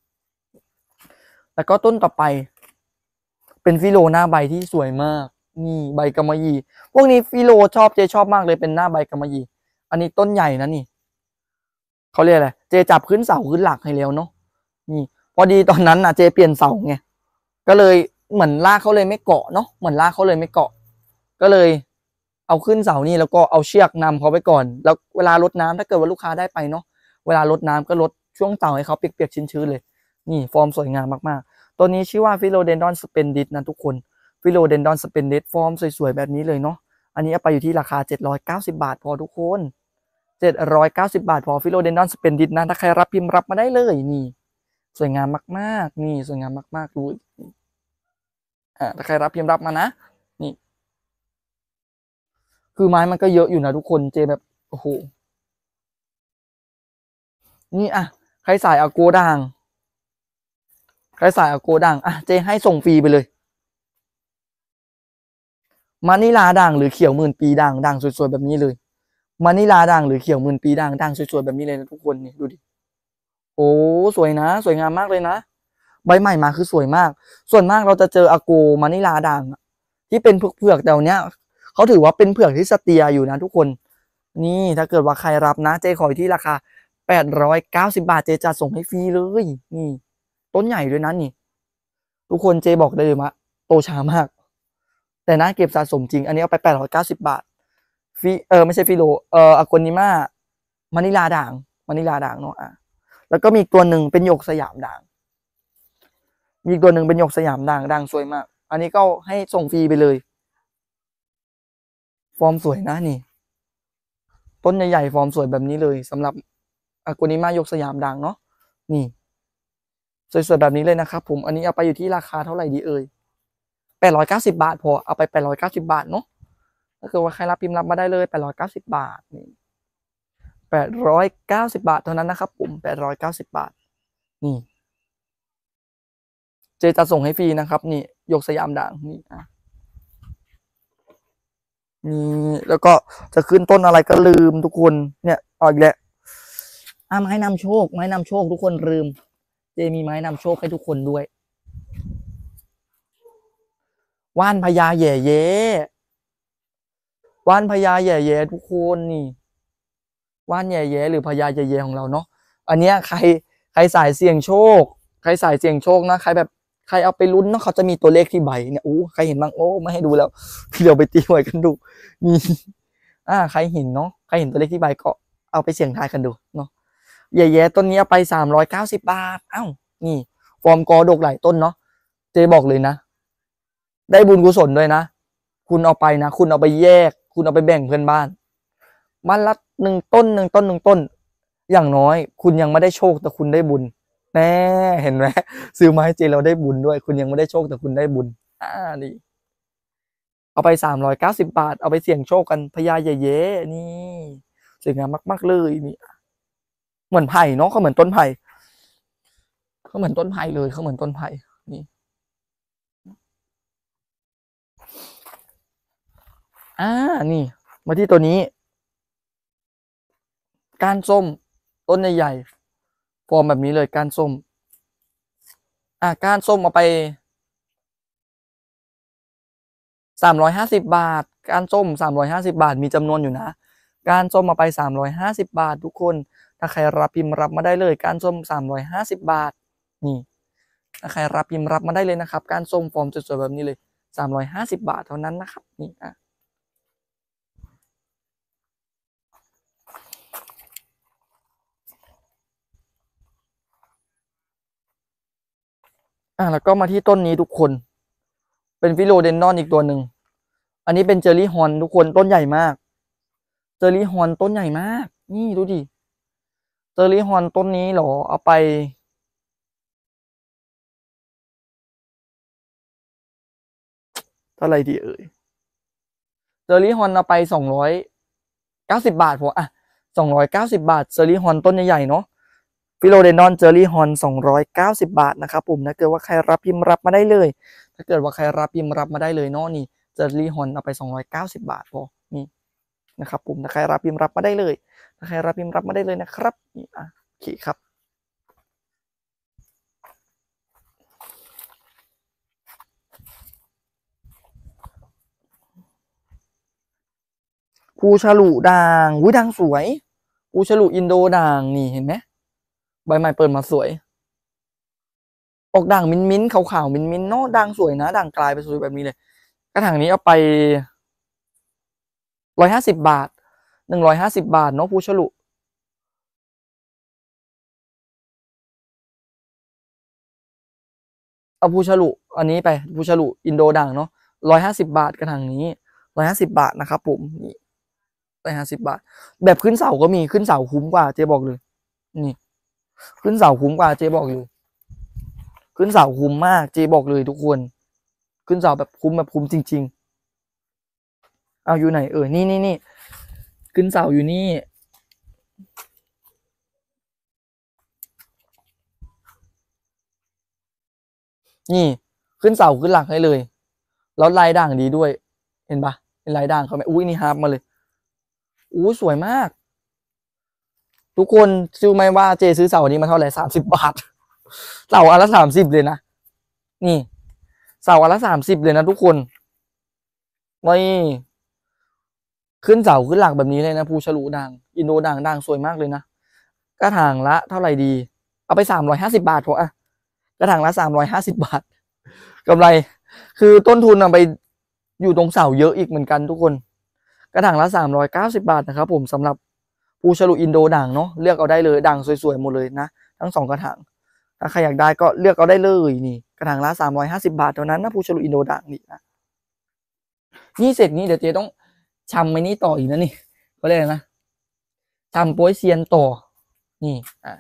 แล้วก็ต้นต่อไปเป็นฟิโลหน้าใบที่สวยมากนี่ใบกำมะหยี่พวกนี้ฟิโลเจชอบมากเลยเป็นหน้าใบกำมะหยี่อันนี้ต้นใหญ่นะนี่เขาเรียกอะไรเจจับขึ้นเสาขึ้นหลักให้แล้วเนาะนี่พอดีตอนนั้นเจเปลี่ยนเสาไงก็เลยเหมือนรากเขาเลยไม่เกาะเนาะเหมือนรากเขาเลยไม่เกาะก็เลยเอาขึ้นเสานี่แล้วก็เอาเชือกนำเขาไปก่อนแล้วเวลารดน้ำถ้าเกิดว่าลูกค้าได้ไปเนาะเวลารดน้ำก็รดช่วงเสาให้เขาเปียกๆชื้นๆเลยนี่ฟอร์มสวยงามมากๆตัวนี้ชื่อว่าฟิโลเดนดอนสเปนดิสนะทุกคนฟิโลเดนดอนสเปนดิสฟอร์มสวยๆแบบนี้เลยเนาะอันนี้เอาไปอยู่ที่ราคา790 บาทพอทุกคน790 บาทพอฟิโลเดนดอนสเปนดิสนะถ้าใครรับพิมพ์รับมาได้เลยนี่สวยงามมากๆนี่สวยงามมากๆดูถ้าใครรับพิมพ์รับมานะนี่คือไม้มันก็เยอะอยู่นะทุกคนเจแบบโอ้โหนี่ใครสายอาโกด่างใครสายอาโกด่างเจให้ส่งฟรีไปเลยมานิลาด่างหรือเขียวหมื่นปีด่างด่างสวยๆแบบนี้เลยมานิลาด่างหรือเขียวหมื่นปีด่างด่างสวยๆแบบนี้เลยนะทุกคนนี่ดูดิโอ้สวยนะสวยงามมากเลยนะใบใหม่มาคือสวยมากส่วนมากเราจะเจออาโกมานิลาด่างที่เป็นเผือกแต่วันเนี้ยเขาถือว่าเป็นเผือกที่สเตียอยู่นะทุกคนนี่ถ้าเกิดว่าใครรับนะเจขอที่ราคา890 บาทเจจะส่งให้ฟรีเลยนี่ต้นใหญ่ด้วยนะนี่ทุกคนเจบอกได้เลยว่าโตช้ามากแต่น่าเก็บสะสมจริงอันนี้เอาไป890 บาทไม่ใช่ฟิโลอากวนิมามานิลาด่างเนาะแล้วก็มีอีกตัวหนึ่งเป็นหยกสยามด่างมีอีกตัวหนึ่งเป็นหยกสยามด่างด่างสวยมากอันนี้ก็ให้ส่งฟรีไปเลยฟอร์มสวยนะนี่ต้นใหญ่ๆฟอร์มสวยแบบนี้เลยสำหรับอากวนิมายกสยามด่างเนาะนี่สวยๆแบบนี้เลยนะครับผมอันนี้เอาไปอยู่ที่ราคาเท่าไหร่ดีเอ่ย890 บาทพอเอาไป890 บาทเนาะถ้าเกิดว่าใครรับพิมพ์รับมาได้เลย890 บาทนี่890 บาทเท่านั้นนะครับผม890 บาทนี่เจจะส่งให้ฟรีนะครับนี่ยกสยามด่างนี่นี่แล้วก็จะขึ้นต้นอะไรก็ลืมทุกคนเนี่ยเอาอีกแล้วไม้นำโชคไม้นำโชคทุกคนลืมเจมีไม้นำโชคให้ทุกคนด้วยว่านพญาแย่เย่ว่านพญาแย่เย่ทุกคนนี่ว่านแย่เย่หรือพญาแย่เย่ของเราเนาะอันเนี้ยใครสายเสี่ยงโชคใครสายเสี่ยงโชคนะใครแบบใครเอาไปลุ้นเนาะเขาจะมีตัวเลขที่ใบเนี่ยอู้ใครเห็นบ้างโอ้ไม่ให้ดูแล้วเดี๋ยวไปตีหวยกันดูนี่ใครเห็นเนาะใครเห็นตัวเลขที่ใบก็เอาไปเสี่ยงทายกันดูเนาะแย่ๆต้นนี้ไป390 บาทอ้าวนี่ฟอร์มกอดกหลายต้นเนาะเจบอกเลยนะได้บุญกุศลด้วยนะคุณเอาไปนะคุณเอาไปแยกคุณเอาไปแบ่งเพื่อนบ้านบ้านละ1 ต้น1 ต้นอย่างน้อยคุณยังไม่ได้โชคแต่คุณได้บุญแน่เห็นไหมซื้อมาให้เจเราได้บุญด้วยคุณยังไม่ได้โชคแต่คุณได้บุญนี่เอาไป390 บาทเอาไปเสี่ยงโชคกันพญาเย่ๆนี่สวยงามมากๆเลยนี่เหมือนไผ่เนาะเขาเหมือนต้นไผ่เขาเหมือนต้นไผ่เลยเขาเหมือนต้นไผ่นี่นี่มาที่ตัวนี้ก้านส้มต้นใหญ่ๆฟอร์มแบบนี้เลยก้านส้มก้านส้มเอาไป350 บาทก้านส้ม350 บาทมีจำนวนอยู่นะก้านส้มมาไป350 บาททุกคนถ้าใครรับพิมพ์รับมาได้เลยก้านส้ม350 บาทนี่ถ้าใครรับพิมพ์รับมาได้เลยนะครับก้านส้มฟอร์มสวยๆแบบนี้เลย350 บาทเท่านั้นนะครับนี่แล้วก็มาที่ต้นนี้ทุกคนเป็นฟิโลเดนดอนอีกตัวหนึ่งอันนี้เป็นเจอรี่ฮอนทุกคนต้นใหญ่มากเจอรี่ฮอนต้นใหญ่มากนี่ดูดิเจอรี่ฮอนต้นนี้เหรอเอาไปเท่าไหร่ดีเอ่ยเจอรี่ฮอนเอาไป290 บาทพอ290 บาทเจอรี่ฮอนต้นใหญ่ๆเนาะฟิโลเดนดอนเจอรี่ฮอน290 บาทนะครับผมถ้าเกิดว่าใครรับพิมพ์รับมาได้เลยถ้าเกิดว่าใครรับพิมพ์รับมาได้เลยเนาะนี่เจอรี่ฮอนเอาไป290 บาทพอนี่นะครับผมถ้าใครรับพิมพ์รับมาได้เลยถ้าใครรับพิมพ์รับมาได้เลยนะครับนี่โอเคครับภูฉลุด่างด่างสวยภูฉลุอินโดด่างนี่เห็นไหมใบใหม่เปิดมาสวยออกด่างมิ้นขาวๆมิ้นเนาะด่างสวยนะด่างกลายไปสวยแบบนี้เลยกระถางนี้เอาไป150 บาท150 บาทเนาะภูฉลุเอาภูฉลุอันนี้ไปภูฉลุอินโดด่างเนาะ150 บาทกระถางนี้150 บาทนะครับผมนี่150 บาทแบบขึ้นเสาก็มีขึ้นเสาคุ้มกว่าเจ๊บอกเลยนี่ขึ้นเสาคุ้มกว่าเจ๊บอกเลยขึ้นเสาคุ้มมากเจ๊บอกเลยทุกคนขึ้นเสาแบบคุ้มจริงๆเอาอยู่ไหนนี่ขึ้นเสาอยู่นี่นี่ขึ้นเสาขึ้นหลักให้เลยแล้วลายด่างดีด้วยเห็นปะเป็นลายด่างเขาไหมอุ้ยนี่ฮาร์ปมาเลยอู้สวยมากทุกคนซื้อไหมว่าเจซื้อเสานี้มาเท่าไหร่30 บาทเสาอันละ30เลยนะนี่เสาอันละ30เลยนะทุกคนนี่ขึ้นเสาขึ้นหลักแบบนี้เลยนะภูฉลุด่างอินโดด่างสวยมากเลยนะกระถางละเท่าไหร่ดีเอาไป350 บาทพอกระถางละ350 บาทกำไรคือต้นทุนไปอยู่ตรงเสาเยอะอีกเหมือนกันทุกคนกระถางละ390 บาทนะครับผมสำหรับภูฉลุอินโดด่างเนาะเลือกเอาได้เลยด่างสวยๆหมดเลยนะทั้ง2กระถางถ้าใครอยากได้ก็เลือกเอาได้เลยนี่กระถางละ350 บาทเท่านั้นนะภูฉลุอินโดด่างนี่นะนี่เสร็จนี้เดี๋ยวเจ๊ต้องชำไอ้นี่ต่ออีกนะนี่เขาเรียกนะชำโป้ยเซียนต่อนี่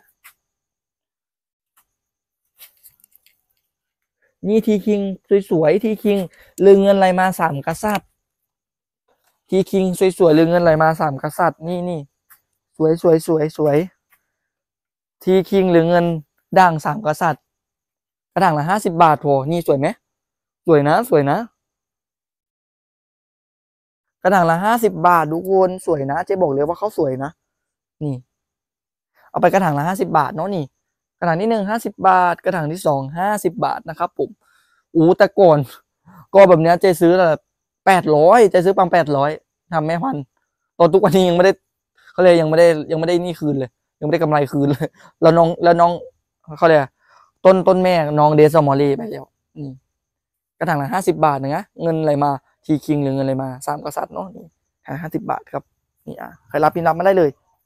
นี่ทีคิงสวยๆทีคิงลือเงินไหลมา3 กษัตริย์ทีคิงสวยๆลือเงินไหลมา3 กษัตริย์นี่สวยทีคิงหรือเงินด่าง3 กษัตริย์กระด่างละ50 บาทพอนี่สวยไหมสวยนะกระถางละ50 บาททุกคนสวยนะเจ๊บอกเลยว่าเขาสวยนะนี่เอาไปกระถางละ50 บาทเนาะนี่กระถางที่1 50 บาทกระถางที่2 50 บาทนะครับผมแต่ก่อนก็แบบเนี้ยเจ๊ซื้อละ800เจ๊ซื้อปัง800ทำแม่พันธุ์ตอนทุกวันนี้ยังไม่ได้เขาเลยยังไม่ได้นี่คืนเลยยังไม่ได้กำไรคืนเลยแล้วน้องเขาเลยต้นแม่น้องเดซมอลลี่ไปแล้วนี่กระถางละ50 บาทนะเงินอะไรมาทีคิงหรือเงินอะไรมา3 กษัตริย์เนาะนี่50 บาทครับนี่ใครรับพิมพ์รับมาได้เลย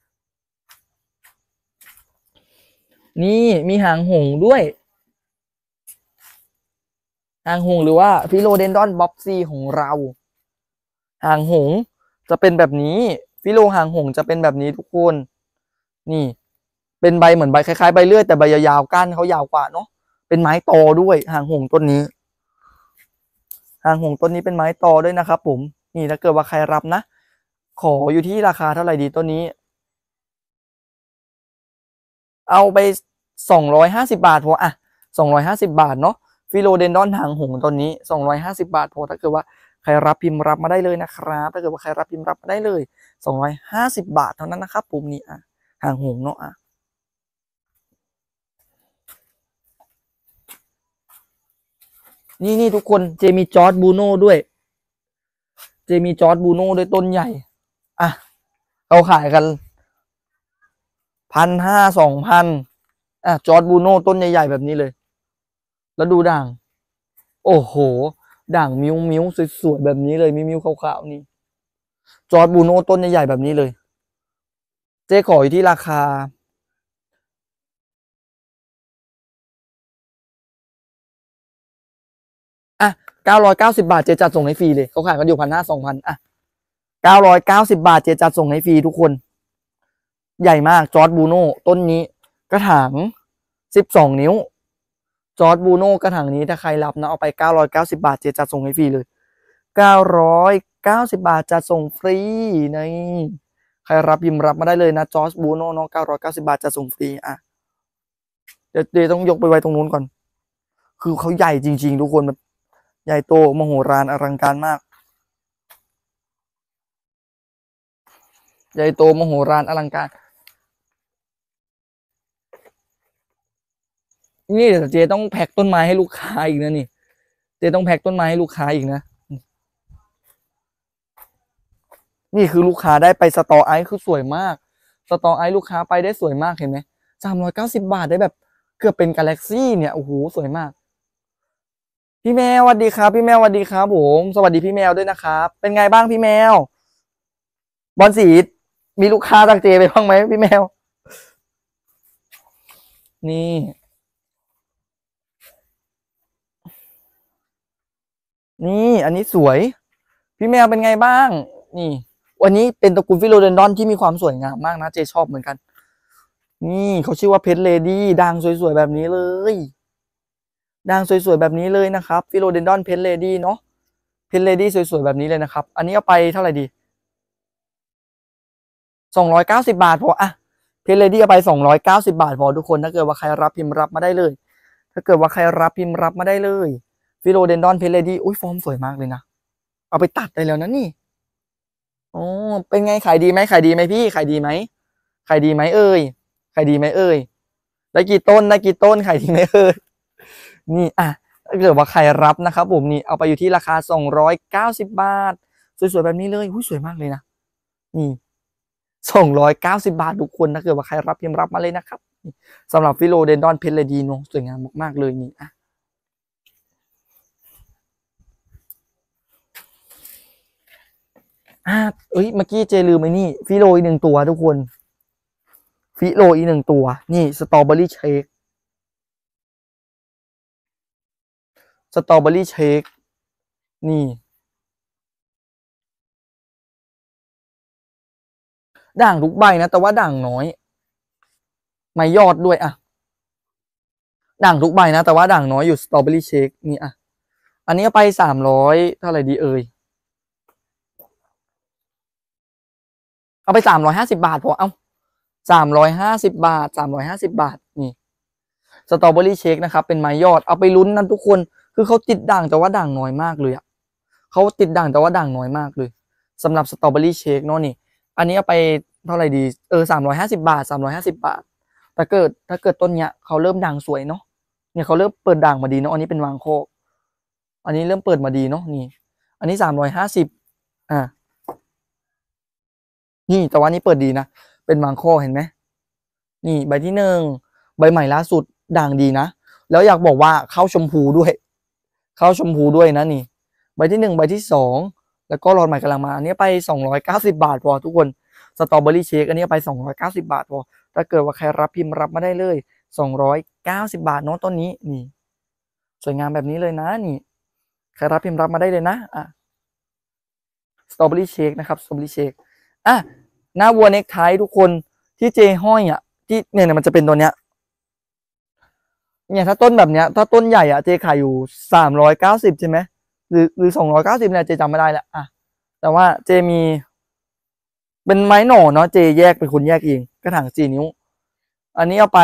นี่มีหางหงด้วยหางหงหรือว่าฟิโลเดนดอนบ็อบซีของเราหางหงจะเป็นแบบนี้ฟิโลหางหงจะเป็นแบบนี้ทุกคนนี่เป็นใบเหมือนใบคล้ายๆใบเลื่อยแต่ใบยาวๆก้านเขายาวกว่าเนาะเป็นไม้ตอด้วยหางหงต้นนี้หางหงต้นนี้เป็นไม้ตอด้วยนะครับผมนี่ถ้าเกิดว่าใครรับนะขออยู่ที่ราคาเท่าไหร่ดีต้นนี้เอาไป250 บาทพออ่ะ250 บาทเนาะฟิโลเดนดอนหางหงต้นนี้250 บาทพอถ้าเกิดว่าใครรับพิมพ์รับมาได้เลยนะครับถ้าเกิดว่าใครรับพิมพ์รับมาได้เลย250 บาทเท่านั้นนะครับผมนี่หางหงเนาะนี่ทุกคนเจมีจอร์ดบูโน่ด้วยเจมีจอร์ดบูโน่ด้วยต้นใหญ่อ่ะเราขายกัน1,500 2,000จอร์ดบูโน่ต้นใหญ่ๆแบบนี้เลยแล้วดูด่างโอ้โหด่างมิ้วสวยๆแบบนี้เลยมิ้วขาวๆนี่จอร์ดบูโน่ต้นใหญ่ๆแบบนี้เลยเจ๊ขออยู่ที่ราคา990 บาทเจ๊จัดส่งให้ฟรีเลยเขาขายกันอยู่1,500 2,000990 บาทเจ๊จัดส่งให้ฟรีทุกคนใหญ่มากจอร์ดบูโน่ต้นนี้กระถาง12 นิ้วจอร์ดบูโน่กระถางนี้ถ้าใครรับนะเอาไป990 บาทเจ๊จัดส่งให้ฟรีเลย990 บาทจัดส่งฟรีในใครรับพิมพ์รับมาได้เลยนะจอร์ดบูโน่เนาะ990 บาทจะส่งฟรีเดี๋ยวต้องยกไปไว้ตรงนู้นก่อนคือเขาใหญ่จริงๆทุกคนแบบใหญ่โตมโหฬารอลังการมากใหญ่โตมโหฬารอลังการนี่เดี๋ยวเจต้องแพ็คต้นไม้ให้ลูกค้าอีกนะนี่เจต้องแพ็คต้นไม้ให้ลูกค้าอีกนะนี่คือลูกค้าได้ไปสตอไอซ์คือสวยมากสตอไอซ์ลูกค้าไปได้สวยมากเห็นไหม390 บาทได้แบบเกือบเป็นกาแล็กซี่เนี่ยโอ้โหสวยมากพี่แมวสวัสดีครับพี่แมวสวัสดีครับผมสวัสดีพี่แมวด้วยนะครับเป็นไงบ้างพี่แมวบอลสีมีลูกค้าจากเจไปบ้างไหมพี่แมวนี่อันนี้สวยพี่แมวเป็นไงบ้างนี่วันนี้เป็นตระกูลฟิโลเดนดอนที่มีความสวยงามมากนะเจชอบเหมือนกันนี่เขาชื่อว่าเพชรเลดี้ด่างสวยๆแบบนี้เลยด่างสวยๆแบบนี้เลยนะครับฟิโลเดนดอนเพชรเลดี้เนาะเพชรเลดี้สวยๆแบบนี้เลยนะครับอันนี้เอาไปเท่าไหร่ดี290 บาทพอเพชรเลดี้เอาไป290 บาทพอทุกคนถ้าเกิดว่าใครรับพิมพ์รับมาได้เลยถ้าเกิดว่าใครรับพิมพ์รับมาได้เลยฟิโลเดนดอนเพชรเลดี้อุ้ยฟอร์มสวยมากเลยนะเอาไปตัดได้แล้วนะนี่อ๋อเป็นไงขายดีไหมขายดีไหมพี่ขายดีไหมขายดีไหมเอ่ยขายดีไหมเอ่ยได้กี่ต้นขายดีไหมเอ่ยนี่ถ้าเกิดว่าใครรับนะครับผมนี่เอาไปอยู่ที่ราคา290 บาทสวยๆแบบนี้เลยสวยมากเลยนะนี่290 บาททุกคนถ้าเกิดว่าใครรับพิมพ์รับมาเลยนะครับสำหรับฟิโลเดนดอนเพชรเลดีโนสวยงามมากๆเลยนี่เมื่อกี้เจลืมไอ้นี่ฟิโลอีก1 ตัวทุกคนฟิโลอีก1 ตัวนี่สตรอเบอรี่เชคนี่ด่างทุกใบนะแต่ว่าด่างน้อยไม่ยอดด้วยด่างทุกใบนะแต่ว่าด่างน้อยอยู่สตรอเบอรี่เชคนี่อันนี้ไป300เท่าไหร่ดีเอ่ยเอาไป350 บาทพอ350 บาท350 บาทนี่สตรอเบอรี่เชคนะครับเป็นไม้ยอดเอาไปลุ้นนั่นทุกคนคือเขาติดด่างแต่ว่าด่างน้อยมากเลยเขาติดด่างแต่ว่าด่างน้อยมากเลยสำหรับสตรอเบอรี่เชคเนาะนี่อันนี้เอาไปเท่าไหร่ดี350 บาท350 บาทถ้าเกิดต้นเนี้ยเขาเริ่มด่างสวยเนาะเนี่ยเขาเริ่มเปิดด่างมาดีเนาะอันนี้เป็นวางโคกอันนี้เริ่มเปิดมาดีเนาะนี่อันนี้350นี่แต่ว่านี่เปิดดีนะเป็นวางโคกเห็นไหมนี่ใบที่1ใบใหม่ล่าสุดด่างดีนะแล้วอยากบอกว่าเข้าชมพูด้วยนะนี่ใบที่1ใบที่2แล้วก็หลอดใหม่กำลังมาอันนี้ไป290 บาทพอทุกคนสตรอเบอรี่เชคอันนี้ไป290 บาทพอถ้าเกิดว่าใครรับพิมพ์รับมาได้เลย290 บาทเนาะต้นนี้นี่สวยงามแบบนี้เลยนะนี่ใครรับพิมพ์รับมาได้เลยนะสตรอเบอรี่เชคนะครับสตรอเบอรี่เชคหน้าวัวเน็กไททุกคนที่เจห้อยที่เนี่ยมันจะเป็นตัวเนี้ยเนี่ยถ้าต้นแบบเนี้ยถ้าต้นใหญ่เจขายอยู่390ใช่ไหมหรือ290เนี่ยเจจำไม่ได้แล้วแต่ว่าเจมีเป็นไม้หน่อเนาะเจแยกเป็นคนแยกเองกระถาง4 นิ้วอันนี้เอาไป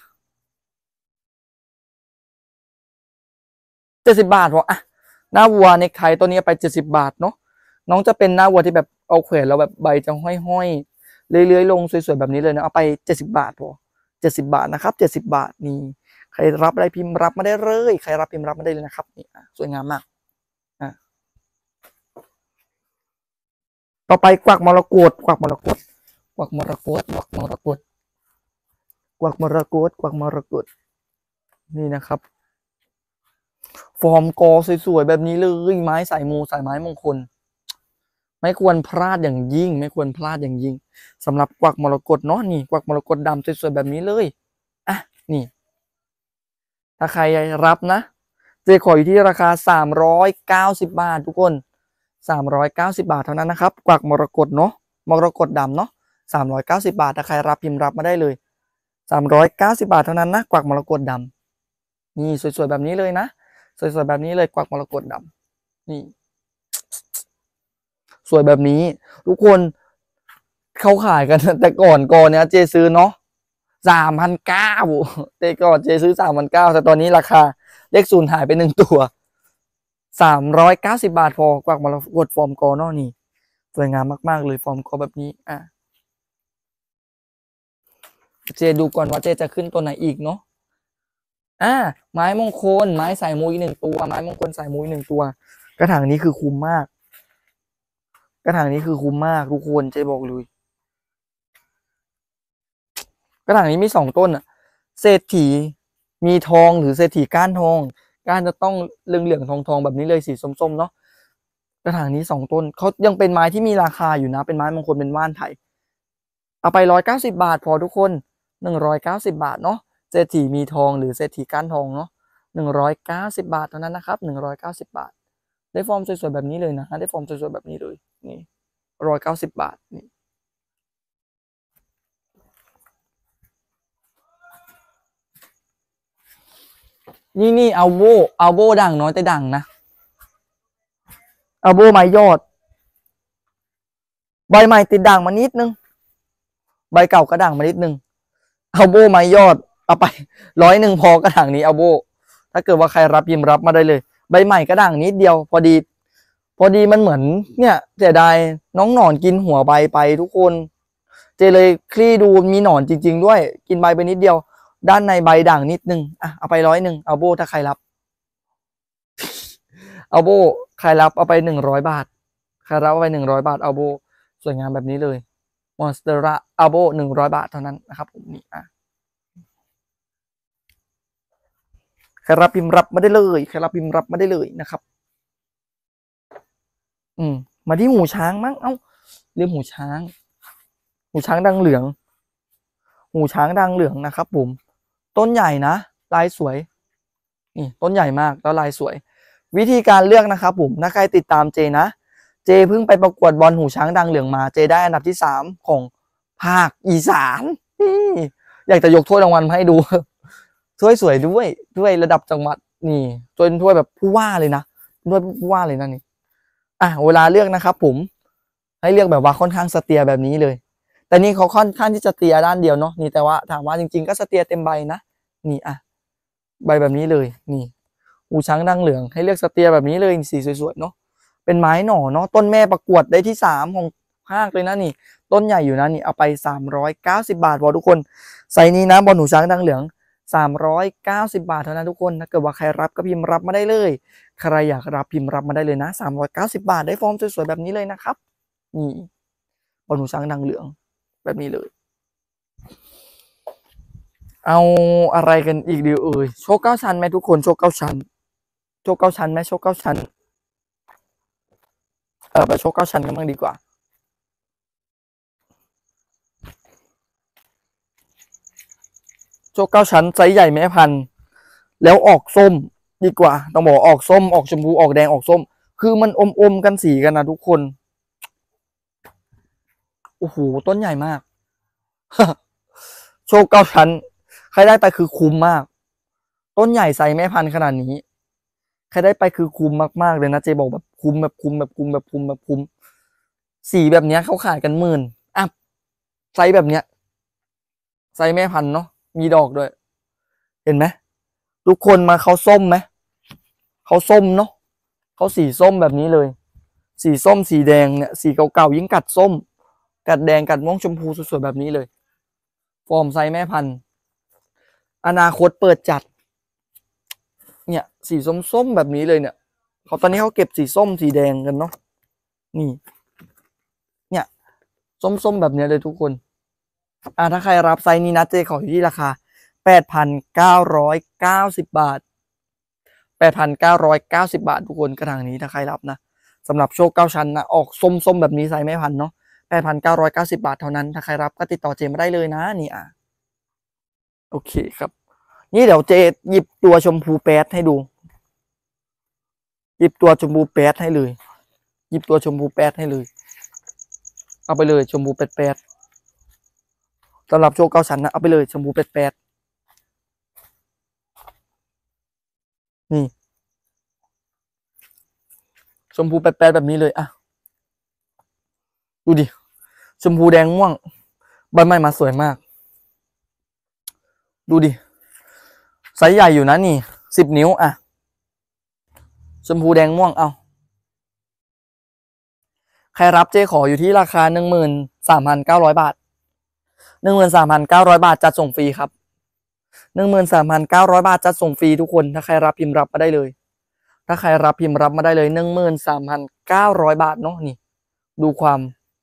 70 บาทพอหน้าวัวเน็กไทตัวนี้ไป70 บาทเนาะน้องจะเป็นหน้าวัวที่แบบเอาแขวนแล้วแบบใบจะห้อยๆเลื้อยๆลงสวยๆแบบนี้เลยนะเอาไป70 บาทพอ70 บาทนะครับ70 บาทนี่ใครรับได้พิมพ์รับมาได้เลยใครรับพิมพ์รับมาได้เลยนะครับนี่สวยงามมากต่อไปกวักมรกตกวักมรกตกวักมรกตกวักมรกตกวักมรกตกวักมรกตนี่นะครับฟอร์มกอสวยๆแบบนี้เลยไม้สายมูสายไม้มงคลไม่ควรพลาดอย่างยิ่งไม่ควรพลาดอย่างยิ่งสำหรับกวักมรกตเนาะนี่กวักมรกตดำสวยๆแบบนี้เลยนี่ถ้าใครรับนะเจขออยู่ที่ราคา390 บาททุกคน390 บาทเท่านั้นนะครับกวักมรกตเนาะมรกตดำเนาะ390 บาทถ้าใครรับพิมพ์รับมาได้เลย390 บาทเท่านั้นนะกวักมรกตดำนี่สวยๆแบบนี้เลยนะสวยๆแบบนี้เลยกวักมรกตดำนี่สวยแบบนี้ทุกคนเขาขายกันแต่ก่อนเนี้ยเจซื้อเนาะ3,900แต่ก่อนเจซื้อ3,900แต่ตอนนี้ราคาเลข0หายไป1 ตัว390 บาทพอกวักมรกตฟอร์มกอเนาะนี่สวยงามมากๆเลยฟอร์มกอแบบนี้เจดูก่อนว่าเจจะขึ้นตัวไหนอีกเนาะไม้มงคลไม้สายมูอีก1 ตัวไม้มงคลสายมูอีก1 ตัวกระถางนี้คือคุ้มมากกระถางนี้คือคุ้มมากทุกคนเจบอกเลยกระถางนี้มี2 ต้นเศรษฐีมีทองหรือเศรษฐีก้านทองก้านจะต้องเหลืองๆทองๆแบบนี้เลยสีส้มๆเนาะกระถางนี้2 ต้นเขายังเป็นไม้ที่มีราคาอยู่นะเป็นไม้มงคลเป็นว่านไทยเอาไป190 บาทพอทุกคน190 บาทเนาะเศรษฐีมีทองหรือเศรษฐีก้านทองเนาะ190 บาทเท่านั้นนะครับ190 บาทได้ฟอร์มสวยๆแบบนี้เลยนะได้ฟอร์มสวยๆแบบนี้เลยนี่190 บาทนี่เอาโบด่างน้อยแต่ด่างนะเอาโบไม้ยอดใบใหม่ติดด่างมานิดนึงใบเก่ากระด่างมานิดนึงเอาโบไม้ยอดเอาไป100พอกระด่างนี้เอาโบถ้าเกิดว่าใครรับพิมพ์รับมาได้เลยใบใหม่กระด่างนิดเดียวพอดีมันเหมือนเนี่ยเสียดายน้องหนอนกินหัวใบไปทุกคนเจเลยคลี่ดูมีหนอนจริงๆด้วยกินใบไปนิดเดียวด้านในใบด่างนิดนึงเอาไป100เอาโบถ้าใครรับเอาโบใครรับเอาไป100 บาทใครรับเอาไป100 บาทเอาโบสวยงามแบบนี้เลยมอนสเตอร่าเอาโบ100 บาทเท่านั้นนะครับผมนี่ใครรับพิมพ์รับมาได้เลยใครรับพิมพ์รับมาได้เลยนะครับมาที่หูช้างมั้งเรื่องหูช้างดังเหลืองหูช้างดังเหลืองนะครับผมต้นใหญ่นะลายสวยนี่ต้นใหญ่มากแล้วลายสวยวิธีการเลือกนะครับผมถ้าใครติดตามเจนะเจเพิ่งไปประกวดบอลหูช้างดังเหลืองมาเจได้อันดับที่3ของภาคอีสานอยากจะยกถ้วยรางวัลให้ดูถ้วยสวยด้วยระดับจังหวัดนี่ถ้วยแบบผู้ว่าเลยนะด้วยผู้ว่าเลยนะนี่เวลาเลือกนะครับผมให้เลือกแบบว่าค่อนข้างสเตียแบบนี้เลยแต่นี่เขาค่อนข้างที่จะเตียด้านเดียวเนาะนี่แต่ว่าถามว่าจริงๆก็สเตียเต็มใบนะนี่ใบแบบนี้เลยนี่หูช้างดังเหลืองให้เลือกสเตียแบบนี้เลยสีสวยๆเนาะเป็นไม้หน่อเนาะต้นแม่ประกวดได้ที่3ของภาคเลยนะนี่ต้นใหญ่อยู่นะนี่เอาไป390 บาทพอทุกคนไซส์นี้นะบอลหนูช้างดังเหลือง390 บาทเท่านั้นทุกคนถ้าเกิดว่าใครรับก็พิมพ์รับมาได้เลยใครอยากรับพิมพ์รับมาได้เลยนะ390 บาทได้ฟอร์มสวยๆแบบนี้เลยนะครับนี่บอลหนูช้างดังเหลืองแบบนี้เลยเอาอะไรกันอีกดีโชค9 ชั้นไหมทุกคนโชค9 ชั้นโชค9 ชั้นไหมโชค9 ชั้นไปโชค9 ชั้นกันบ้างดีกว่าโชค9 ชั้นไซส์ใหญ่แม่พันธุ์แล้วออกส้มดีกว่าต้องบอกออกส้มออกชมพูออกแดงออกส้มคือมันอมกันสีกันนะทุกคนโอ้โหต้นใหญ่มาก โชค9 ชั้นใครได้ไปคือคุ้มมากต้นใหญ่ไซส์แม่พันธุ์ขนาดนี้ใครได้ไปคือคุ้มมากๆเลยนะเจบอกแบบคุ้มแบบคุ้มแบบคุ้มแบบคุ้มแบบคุ้มสีแบบเนี้ยเขาขายกัน10,000อ่ะไซส์แบบเนี้ยไซส์แม่พันธุ์เนาะมีดอกด้วยเห็นไหมทุกคนมาเขาส้มไหมเขาส้มเนาะเขาสีส้มแบบนี้เลยสีส้มสีแดงเนี่ยสีเก่าๆยิ่งกัดส้มกัดแดงกัดม่วงชมพูสวยๆแบบนี้เลยฟอร์มไซส์แม่พันธุ์อนาคตเปิดจัดเนี่ยสีส้มๆแบบนี้เลยเนี่ยเขาตอนนี้เขาเก็บสีส้มสีแดงกันเนาะนี่เนี่ยส้มๆแบบนี้เลยทุกคนถ้าใครรับไซส์นี้นะเจขออยู่ที่ราคา8,990 บาท8,990 บาททุกคนกระถางนี้ถ้าใครรับนะสำหรับโชค9 ชั้นนะออกส้มๆแบบนี้ไซส์แม่พันธุ์เนาะ8,990 บาทเท่านั้นถ้าใครรับก็ติดต่อเจมาได้เลยนะนี่โอเคครับนี่เดี๋ยวเจหยิบตัวชมพูแป๊ดให้ดูหยิบตัวชมพูแป๊ดให้เลยหยิบตัวชมพูแป๊ดให้เลยเอาไปเลยชมพูแป๊ดสำหรับโชค9 ชั้นนะเอาไปเลยชมพูแป๊ดนี่ชมพูแป๊ดแบบนี้เลยดูดิชมพูแดงม่วงใบไม้มาสวยมากดูดิไซส์ใหญ่อยู่นะนี่10 นิ้วชมพูแดงม่วงใครรับเจ๊ขออยู่ที่ราคา13,900 บาท13,900 บาทจัดส่งฟรีครับ13,900 บาทจัดส่งฟรีทุกคนถ้าใครรับพิมพ์รับมาได้เลยถ้าใครรับพิมพ์รับมาได้เลย13,900 บาทเนาะนี่ดูความ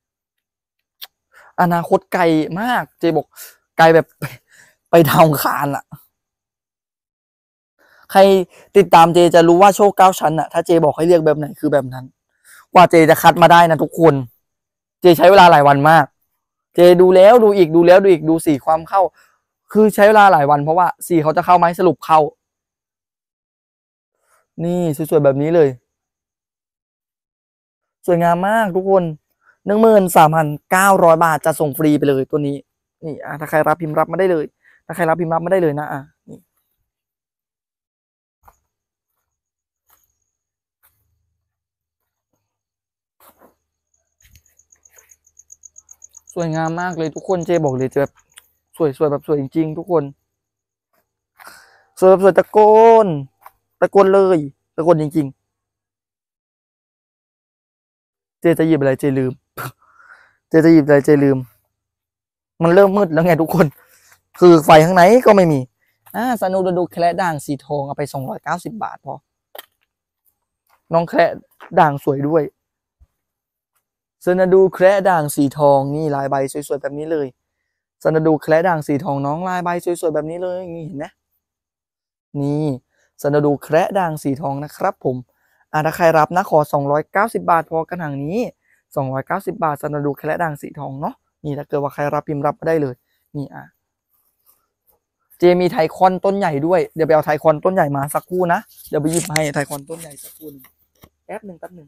อนาคตไกลมากเจบอกไกลแบบไปดาวอังคารใครติดตามเจจะรู้ว่าโชค9 ชั้นถ้าเจบอกให้เรียกแบบไหนคือแบบนั้นกว่าเจจะคัดมาได้นะทุกคนเจใช้เวลาหลายวันมากเจดูแล้วดูอีกดูแล้วดูอีกดูสีความเข้าคือใช้เวลาหลายวันเพราะว่าสีเขาจะเข้าไหมสรุปเข้านี่สวยๆแบบนี้เลยสวยงามมากทุกคน13,900 บาทจะส่งฟรีไปเลยตัวนี้นี่ถ้าใครรับพิมพ์รับมาได้เลยถ้าใครรับพิมพ์รับมาได้เลยนะนี่สวยงามมากเลยทุกคนเจบอกเลยจะแบบสวยแบบสวยจริงๆทุกคนสวยแบบสวยตะโกนเลยตะโกนจริงๆเจจะหยิบอะไรเจลืมเจจะหยิบอะไรเจลืมมันเริ่มมืดแล้วไงทุกคนคือไฟข้างในก็ไม่มีสนุดูแคระด่างสีทองเอาไป290 บาทพอน้องแคระด่างสวยด้วยสนาดูแคระด่างสีทองนี่ลายใบสวยๆแบบนี้เลยสนาดูแคระด่างสีทองน้องลายใบสวยๆแบบนี้เลยเห็นไหมนี่สนาดูแคระด่างสีทองนะครับผมถ้าใครรับนะขอ290 บาทพอกระถางนี้290 บาทสนาดูแคระด่างสีทองเนาะนี่ถ้าเกิดว่าใครรับพิมพ์รับก็ได้เลยนี่เจมีไทคอนต้นใหญ่ด้วยเดี๋ยวไปเอาไทคอนต้นใหญ่มาสักครู่นะเดี๋ยวไปหยิบให้ไทคอนต้นใหญ่สักครู่แป๊บหนึ่ง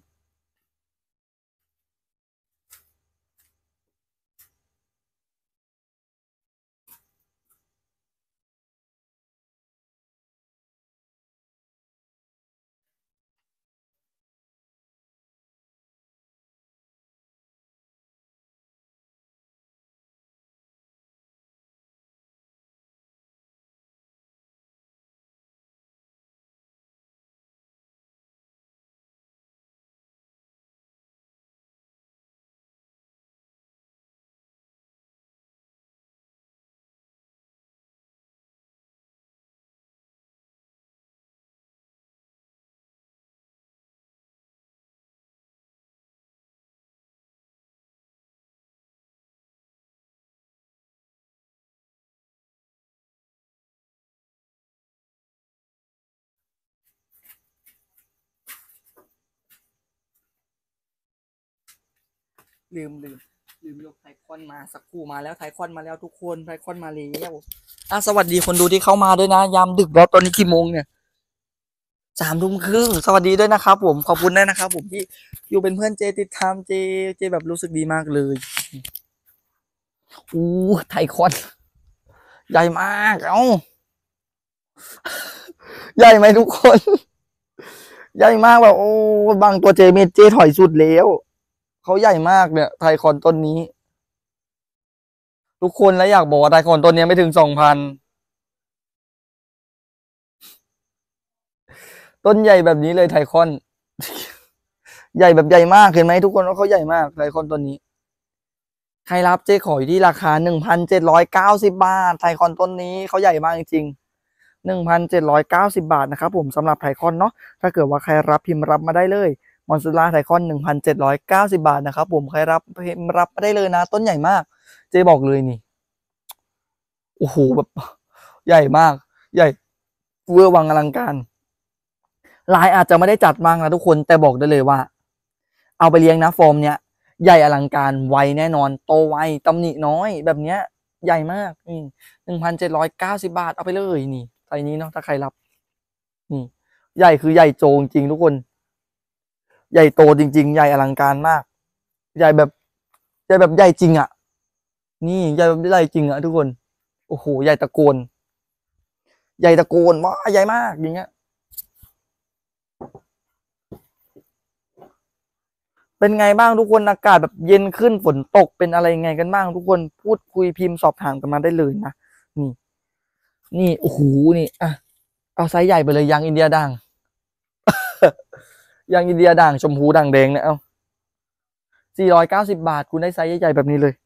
ลืมยกไทคอนมาสักครู่มาแล้วไทคอนมาแล้วทุกคนไทคอนมาแล้วสวัสดีคนดูที่เข้ามาด้วยนะยามดึกแล้วตอนนี้กี่โมงเนี่ย3 ทุ่มครึ่งสวัสดีด้วยนะครับผมขอบคุณด้วยนะครับผมที่อยู่เป็นเพื่อนเจติดตามเจแบบรู้สึกดีมากเลยอู้ไทคอนใหญ่มากใหญ่ไหมทุกคนใหญ่มากแบบโอ้บางตัวเจถอยสุดแล้วเขาใหญ่มากเนี่ยไทคอนต้นนี้ทุกคนแล้วอยากบอกว่าไทคอนต้นนี้ไม่ถึง2,000ต้นใหญ่แบบนี้เลยไทคอนใหญ่แบบใหญ่มากเห็นไหมทุกคนว่าเขาใหญ่มากไทคอนต้นนี้ใครรับเจ๊ขออยู่ที่ราคา1,790 บาทไทคอนต้นนี้เขาใหญ่มากจริงๆ1,790 บาทนะครับผมสำหรับไทคอนเนาะถ้าเกิดว่าใครรับพิมพ์รับมาได้เลยมอนสเตอร่าไทคอน1,790 บาทนะครับผมใครรับพิมพ์รับมาได้เลยนะต้นใหญ่มากเจ๊บอกเลยนี่โอ้โหแบบใหญ่มากใหญ่เวอร์วังอลังการลายอาจจะไม่ได้จัดมากนะทุกคนแต่บอกได้เลยว่าเอาไปเลี้ยงนะฟอร์มเนี้ยใหญ่อลังการไวแน่นอนโตไวตำหนิน้อยแบบเนี้ยใหญ่มาก1,790 บาทเอาไปเลยนี่ไซนี้เนาะถ้าใครรับนี่ใหญ่คือใหญ่โจงจริงทุกคนใหญ่โตจริงๆใหญ่อลังการมากใหญ่แบบใหญ่จริงอ่ะนี่ใหญ่แบบใหญ่จริงอ่ะทุกคนโอ้โหใหญ่ตะโกนว้าใหญ่มากอย่างเงี้ยเป็นไงบ้างทุกคนอากาศแบบเย็นขึ้นฝนตกเป็นอะไรไงกันบ้างทุกคนพูดคุยพิมพ์สอบถามกันมาได้เลยนะนี่นี่โอ้โหนี่อ่ะเอาไซส์ใหญ่ไปเลยยางอินเดียด่างยางอินเดียด่างชมพูด่างแดงเนี่ยเอา490 บาทคุณได้ไซส์ใหญ่ๆแบบนี้เลย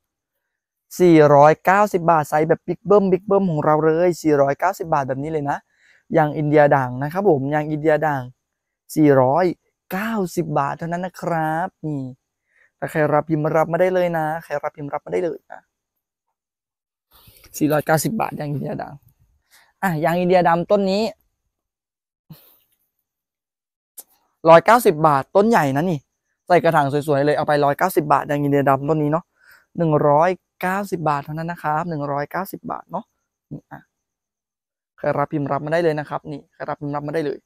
490 บาทไซส์แบบบิ๊กเบิ้มของเราเลย490 บาทแบบนี้เลยนะยางอินเดียด่างนะครับผมยางอินเดียด่าง490 บาทเท่านั้นนะครับนี่ถ้าใครรับพิมพ์รับมาได้เลยนะใครรับพิมพ์รับมาได้เลยนะ490 บาทยางอินเดียด่างยางอินเดียดำต้นนี้190 บาทต้นใหญ่นะนี่ใส่กระถางสวยๆเลยเอาไป190 บาทยางอินเดียดำต้นนี้เนาะ190 บาทเท่านั้นนะครับ190 บาทเนาะนี่ใครรับพิมพ์รับมาได้เลยนะครับนี่ใครรับพิมพ์รับมาได้เลย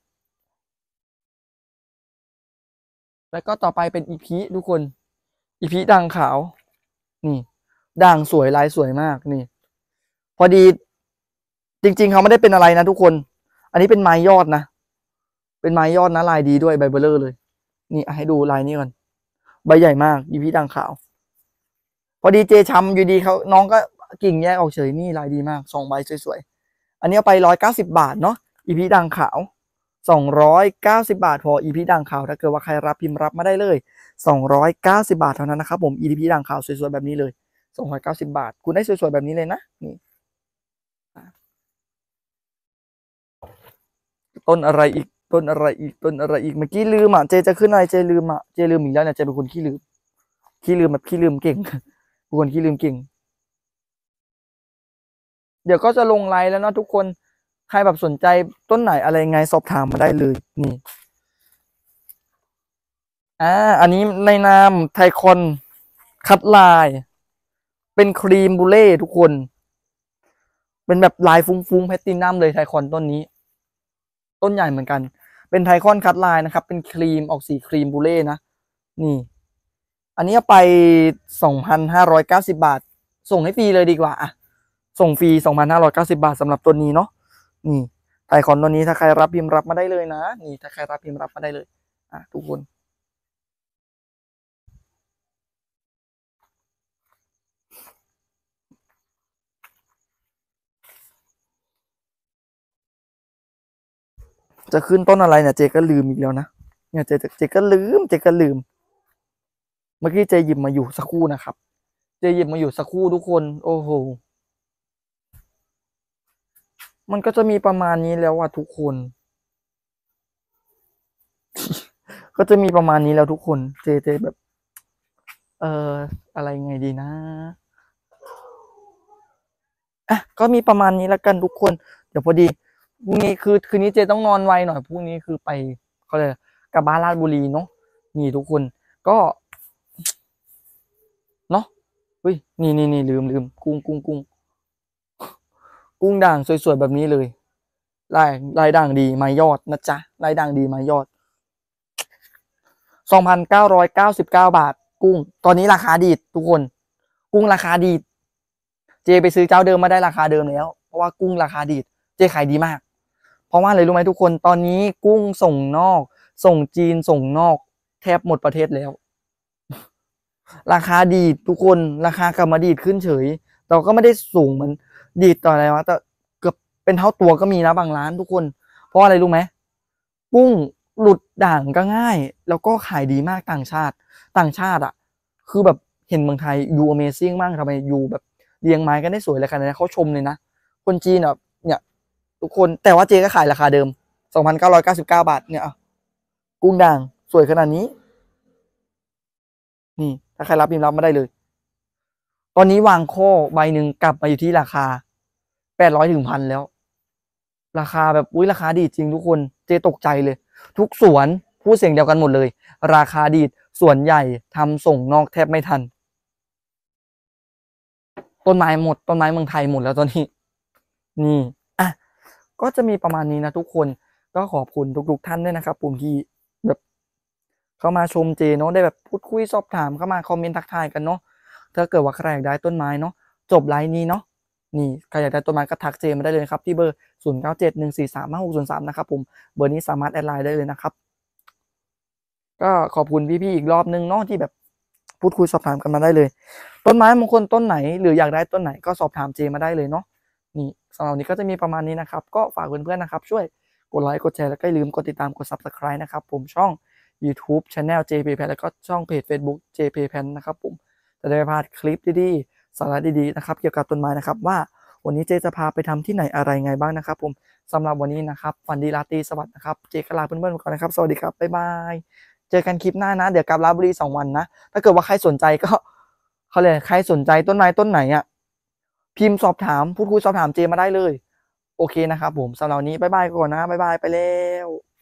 แล้วก็ต่อไปเป็นอีพีทุกคนอีพีด่างขาวนี่ด่างสวยลายสวยมากนี่พอดีจริงๆเขาไม่ได้เป็นอะไรนะทุกคนอันนี้เป็นไม้ยอดนะเป็นไม้ยอดนะลายดีด้วยใบเบลเลอร์เลยนี่ให้ดูลายนี้ก่อนใบใหญ่มากอีพีด่างขาวพอดีเจช้ำอยู่ดีเขาน้องก็กิ่งแยกออกเฉยนี่ลายดีมาก2 ใบสวยๆอันนี้เอาไป190 บาทเนาะอีพีด่างขาว290 บาทพออีพีด่างขาวถ้าเกิดว่าใครรับพิมพ์รับมาได้เลย290 บาทเท่านั้นนะครับผมอีพีด่างขาวสวยๆแบบนี้เลย290 บาทคุณได้สวยๆแบบนี้เลยนะนี่ต้นอะไรอีกเมื่อกี้ลืมเจจะขึ้นอะไรเจลืมเจลืมอีกแล้วเนี่ยเจเป็นคนขี้ลืมแบบขี้ลืมเก่งเป็นคนขี้ลืมเก่งเดี๋ยวก็จะลงไลน์แล้วเนาะทุกคนใครแบบสนใจต้นไหนอะไรไงสอบถามมาได้เลยนี่อันนี้ในนามไทคอนคัดลายเป็นครีมบูเล่ทุกคนเป็นแบบลายฟุ้งๆแพตตินัมเลยไทคอนต้นนี้ต้นใหญ่เหมือนกันเป็นไทคอนคัดลายนะครับเป็นครีมออกสีครีมบูเล่นะนี่อันนี้ไป2,590 บาทส่งให้ฟรีเลยดีกว่าส่งฟรี2,590 บาทสำหรับตัวนี้เนาะนี่ไทคอนตัวนี้ถ้าใครรับพิมพ์รับมาได้เลยนะนี่ถ้าใครรับพิมพ์รับมาได้เลยทุกคนจะขึ้นต้นอะไรเนี่ยเจก็ลืมอีกแล้วนะเนี่ยเจก็ลืมเมื่อกี้เจหยิบมาอยู่สักครู่นะครับเจหยิบมาอยู่สักครู่ทุกคนโอ้โหมันก็จะมีประมาณนี้แล้วทุกคนก็จะมีประมาณนี้แล้วทุกคนเจแบบอะไรไงดีนะก็มีประมาณนี้แล้วกันทุกคนเดี๋ยวพอดีพรุ่งนี้คืนนี้เจต้องนอนไวหน่อยพรุ่งนี้คือไปเขาเลยกลับบ้านราชบุรีเนาะนี่ทุกคนก็อุ้ยนี่ลืมกุ้งด่างสวยๆแบบนี้เลยลายด่างดีไม้ยอดนะจ๊ะลายด่างดีไม้ยอด2,999 บาทกุ้งตอนนี้ราคาดีดทุกคนกุ้งราคาดีดเจไปซื้อเจ้าเดิมมาได้ราคาเดิมแล้วเพราะว่ากุ้งราคาดีดเจขายดีมากเพราะว่าอะไรรู้ไหมทุกคนตอนนี้กุ้งส่งนอกส่งจีนส่งนอกแทบหมดประเทศแล้วราคาดีดทุกคนราคากลับมาดีดขึ้นเฉยแต่ก็ไม่ได้สูงเหมือนดีดต่ออะไรวะแต่เกือบเป็นเท่าตัวก็มีนะบางร้านทุกคนเพราะอะไรรู้ไหมกุ้งหลุดด่างก็ง่ายแล้วก็ขายดีมากต่างชาติอ่ะคือแบบเห็นเมืองไทยยู Amazing มากทำไมยูแบบเรียงไม้กันได้สวยเลยขนาดนี้เขาชมเลยนะคนจีนแบบเนี่ยทุกคนแต่ว่าเจก็ขายราคาเดิม2,999 บาทเนี่ยกุ้งด่างสวยขนาดนี้นี่ถ้าใครรับพิมพ์รับมาได้เลยตอนนี้วางข้อใบหนึ่งกลับมาอยู่ที่ราคา800ถึง1,000แล้วราคาแบบอุ้ยราคาดีจริงทุกคนเจตกใจเลยทุกสวนพูดเสียงเดียวกันหมดเลยราคาดีสวนใหญ่ทำส่งนอกแทบไม่ทันต้นไม้หมดต้นไม้เมืองไทยหมดแล้วตอนนี้นี่อ่ะก็จะมีประมาณนี้นะทุกคนก็ขอบคุณทุกท่านด้วยนะครับปุ่มที่แบบเข้ามาชมเจเนาะได้แบบพูดคุยสอบถามเข้ามาคอมเมนต์ทักทายกันเนาะถ้าเกิดว่าใครอยากได้ต้นไม้เนาะจบไลน์นี้เนาะนี่ใครอยากได้ต้นไม้ก็ทักเจมาได้เลยครับที่เบอร์0971435603นะครับผมเบอร์นี้สามารถแอดไลน์ได้เลยนะครับก็ขอบคุณพี่ๆอีกรอบนึงเนาะที่แบบพูดคุยสอบถามกันมาได้เลยต้นไม้มงคลต้นไหนหรืออยากได้ต้นไหนก็สอบถามเจมาได้เลยเนาะนี่สำหรับวันนี้ก็จะมีประมาณนี้นะครับก็ฝากเพื่อนๆนะครับช่วยกดไลค์กดแชร์แล้วก็อย่าลืมกดติดตามกด Subscribe นะครับผมช่อง YouTube Channel JP Pan แล้วก็ช่องเพจ Facebook JP Pan นะครับผมจะได้ไม่พลาดคลิปดีๆสาระดีๆนะครับเกี่ยวกับต้นไม้นะครับว่าวันนี้เจจะพาไปทำที่ไหนอะไรไงบ้างนะครับผมสำหรับวันนี้นะครับฝันดีราตรีสวัสดิ์นะครับเจก็ลาเพื่อนๆไปก่อนนะครับสวัสดีครับบ๊ายบายเจอกันคลิปหน้านะเดี๋ยวกลับราชบุรี2 วันนะถ้าเกิดว่าใครสนใจก็เขาเลยใครสนใจต้นไม้ต้นไหนอ่ะพิมพ์สอบถามพูดคุยสอบถามเจมาได้เลยโอเคนะครับผมสำหรับวันนี้บ๊ายบายก่อนนะบ๊ายบายไปแล้ว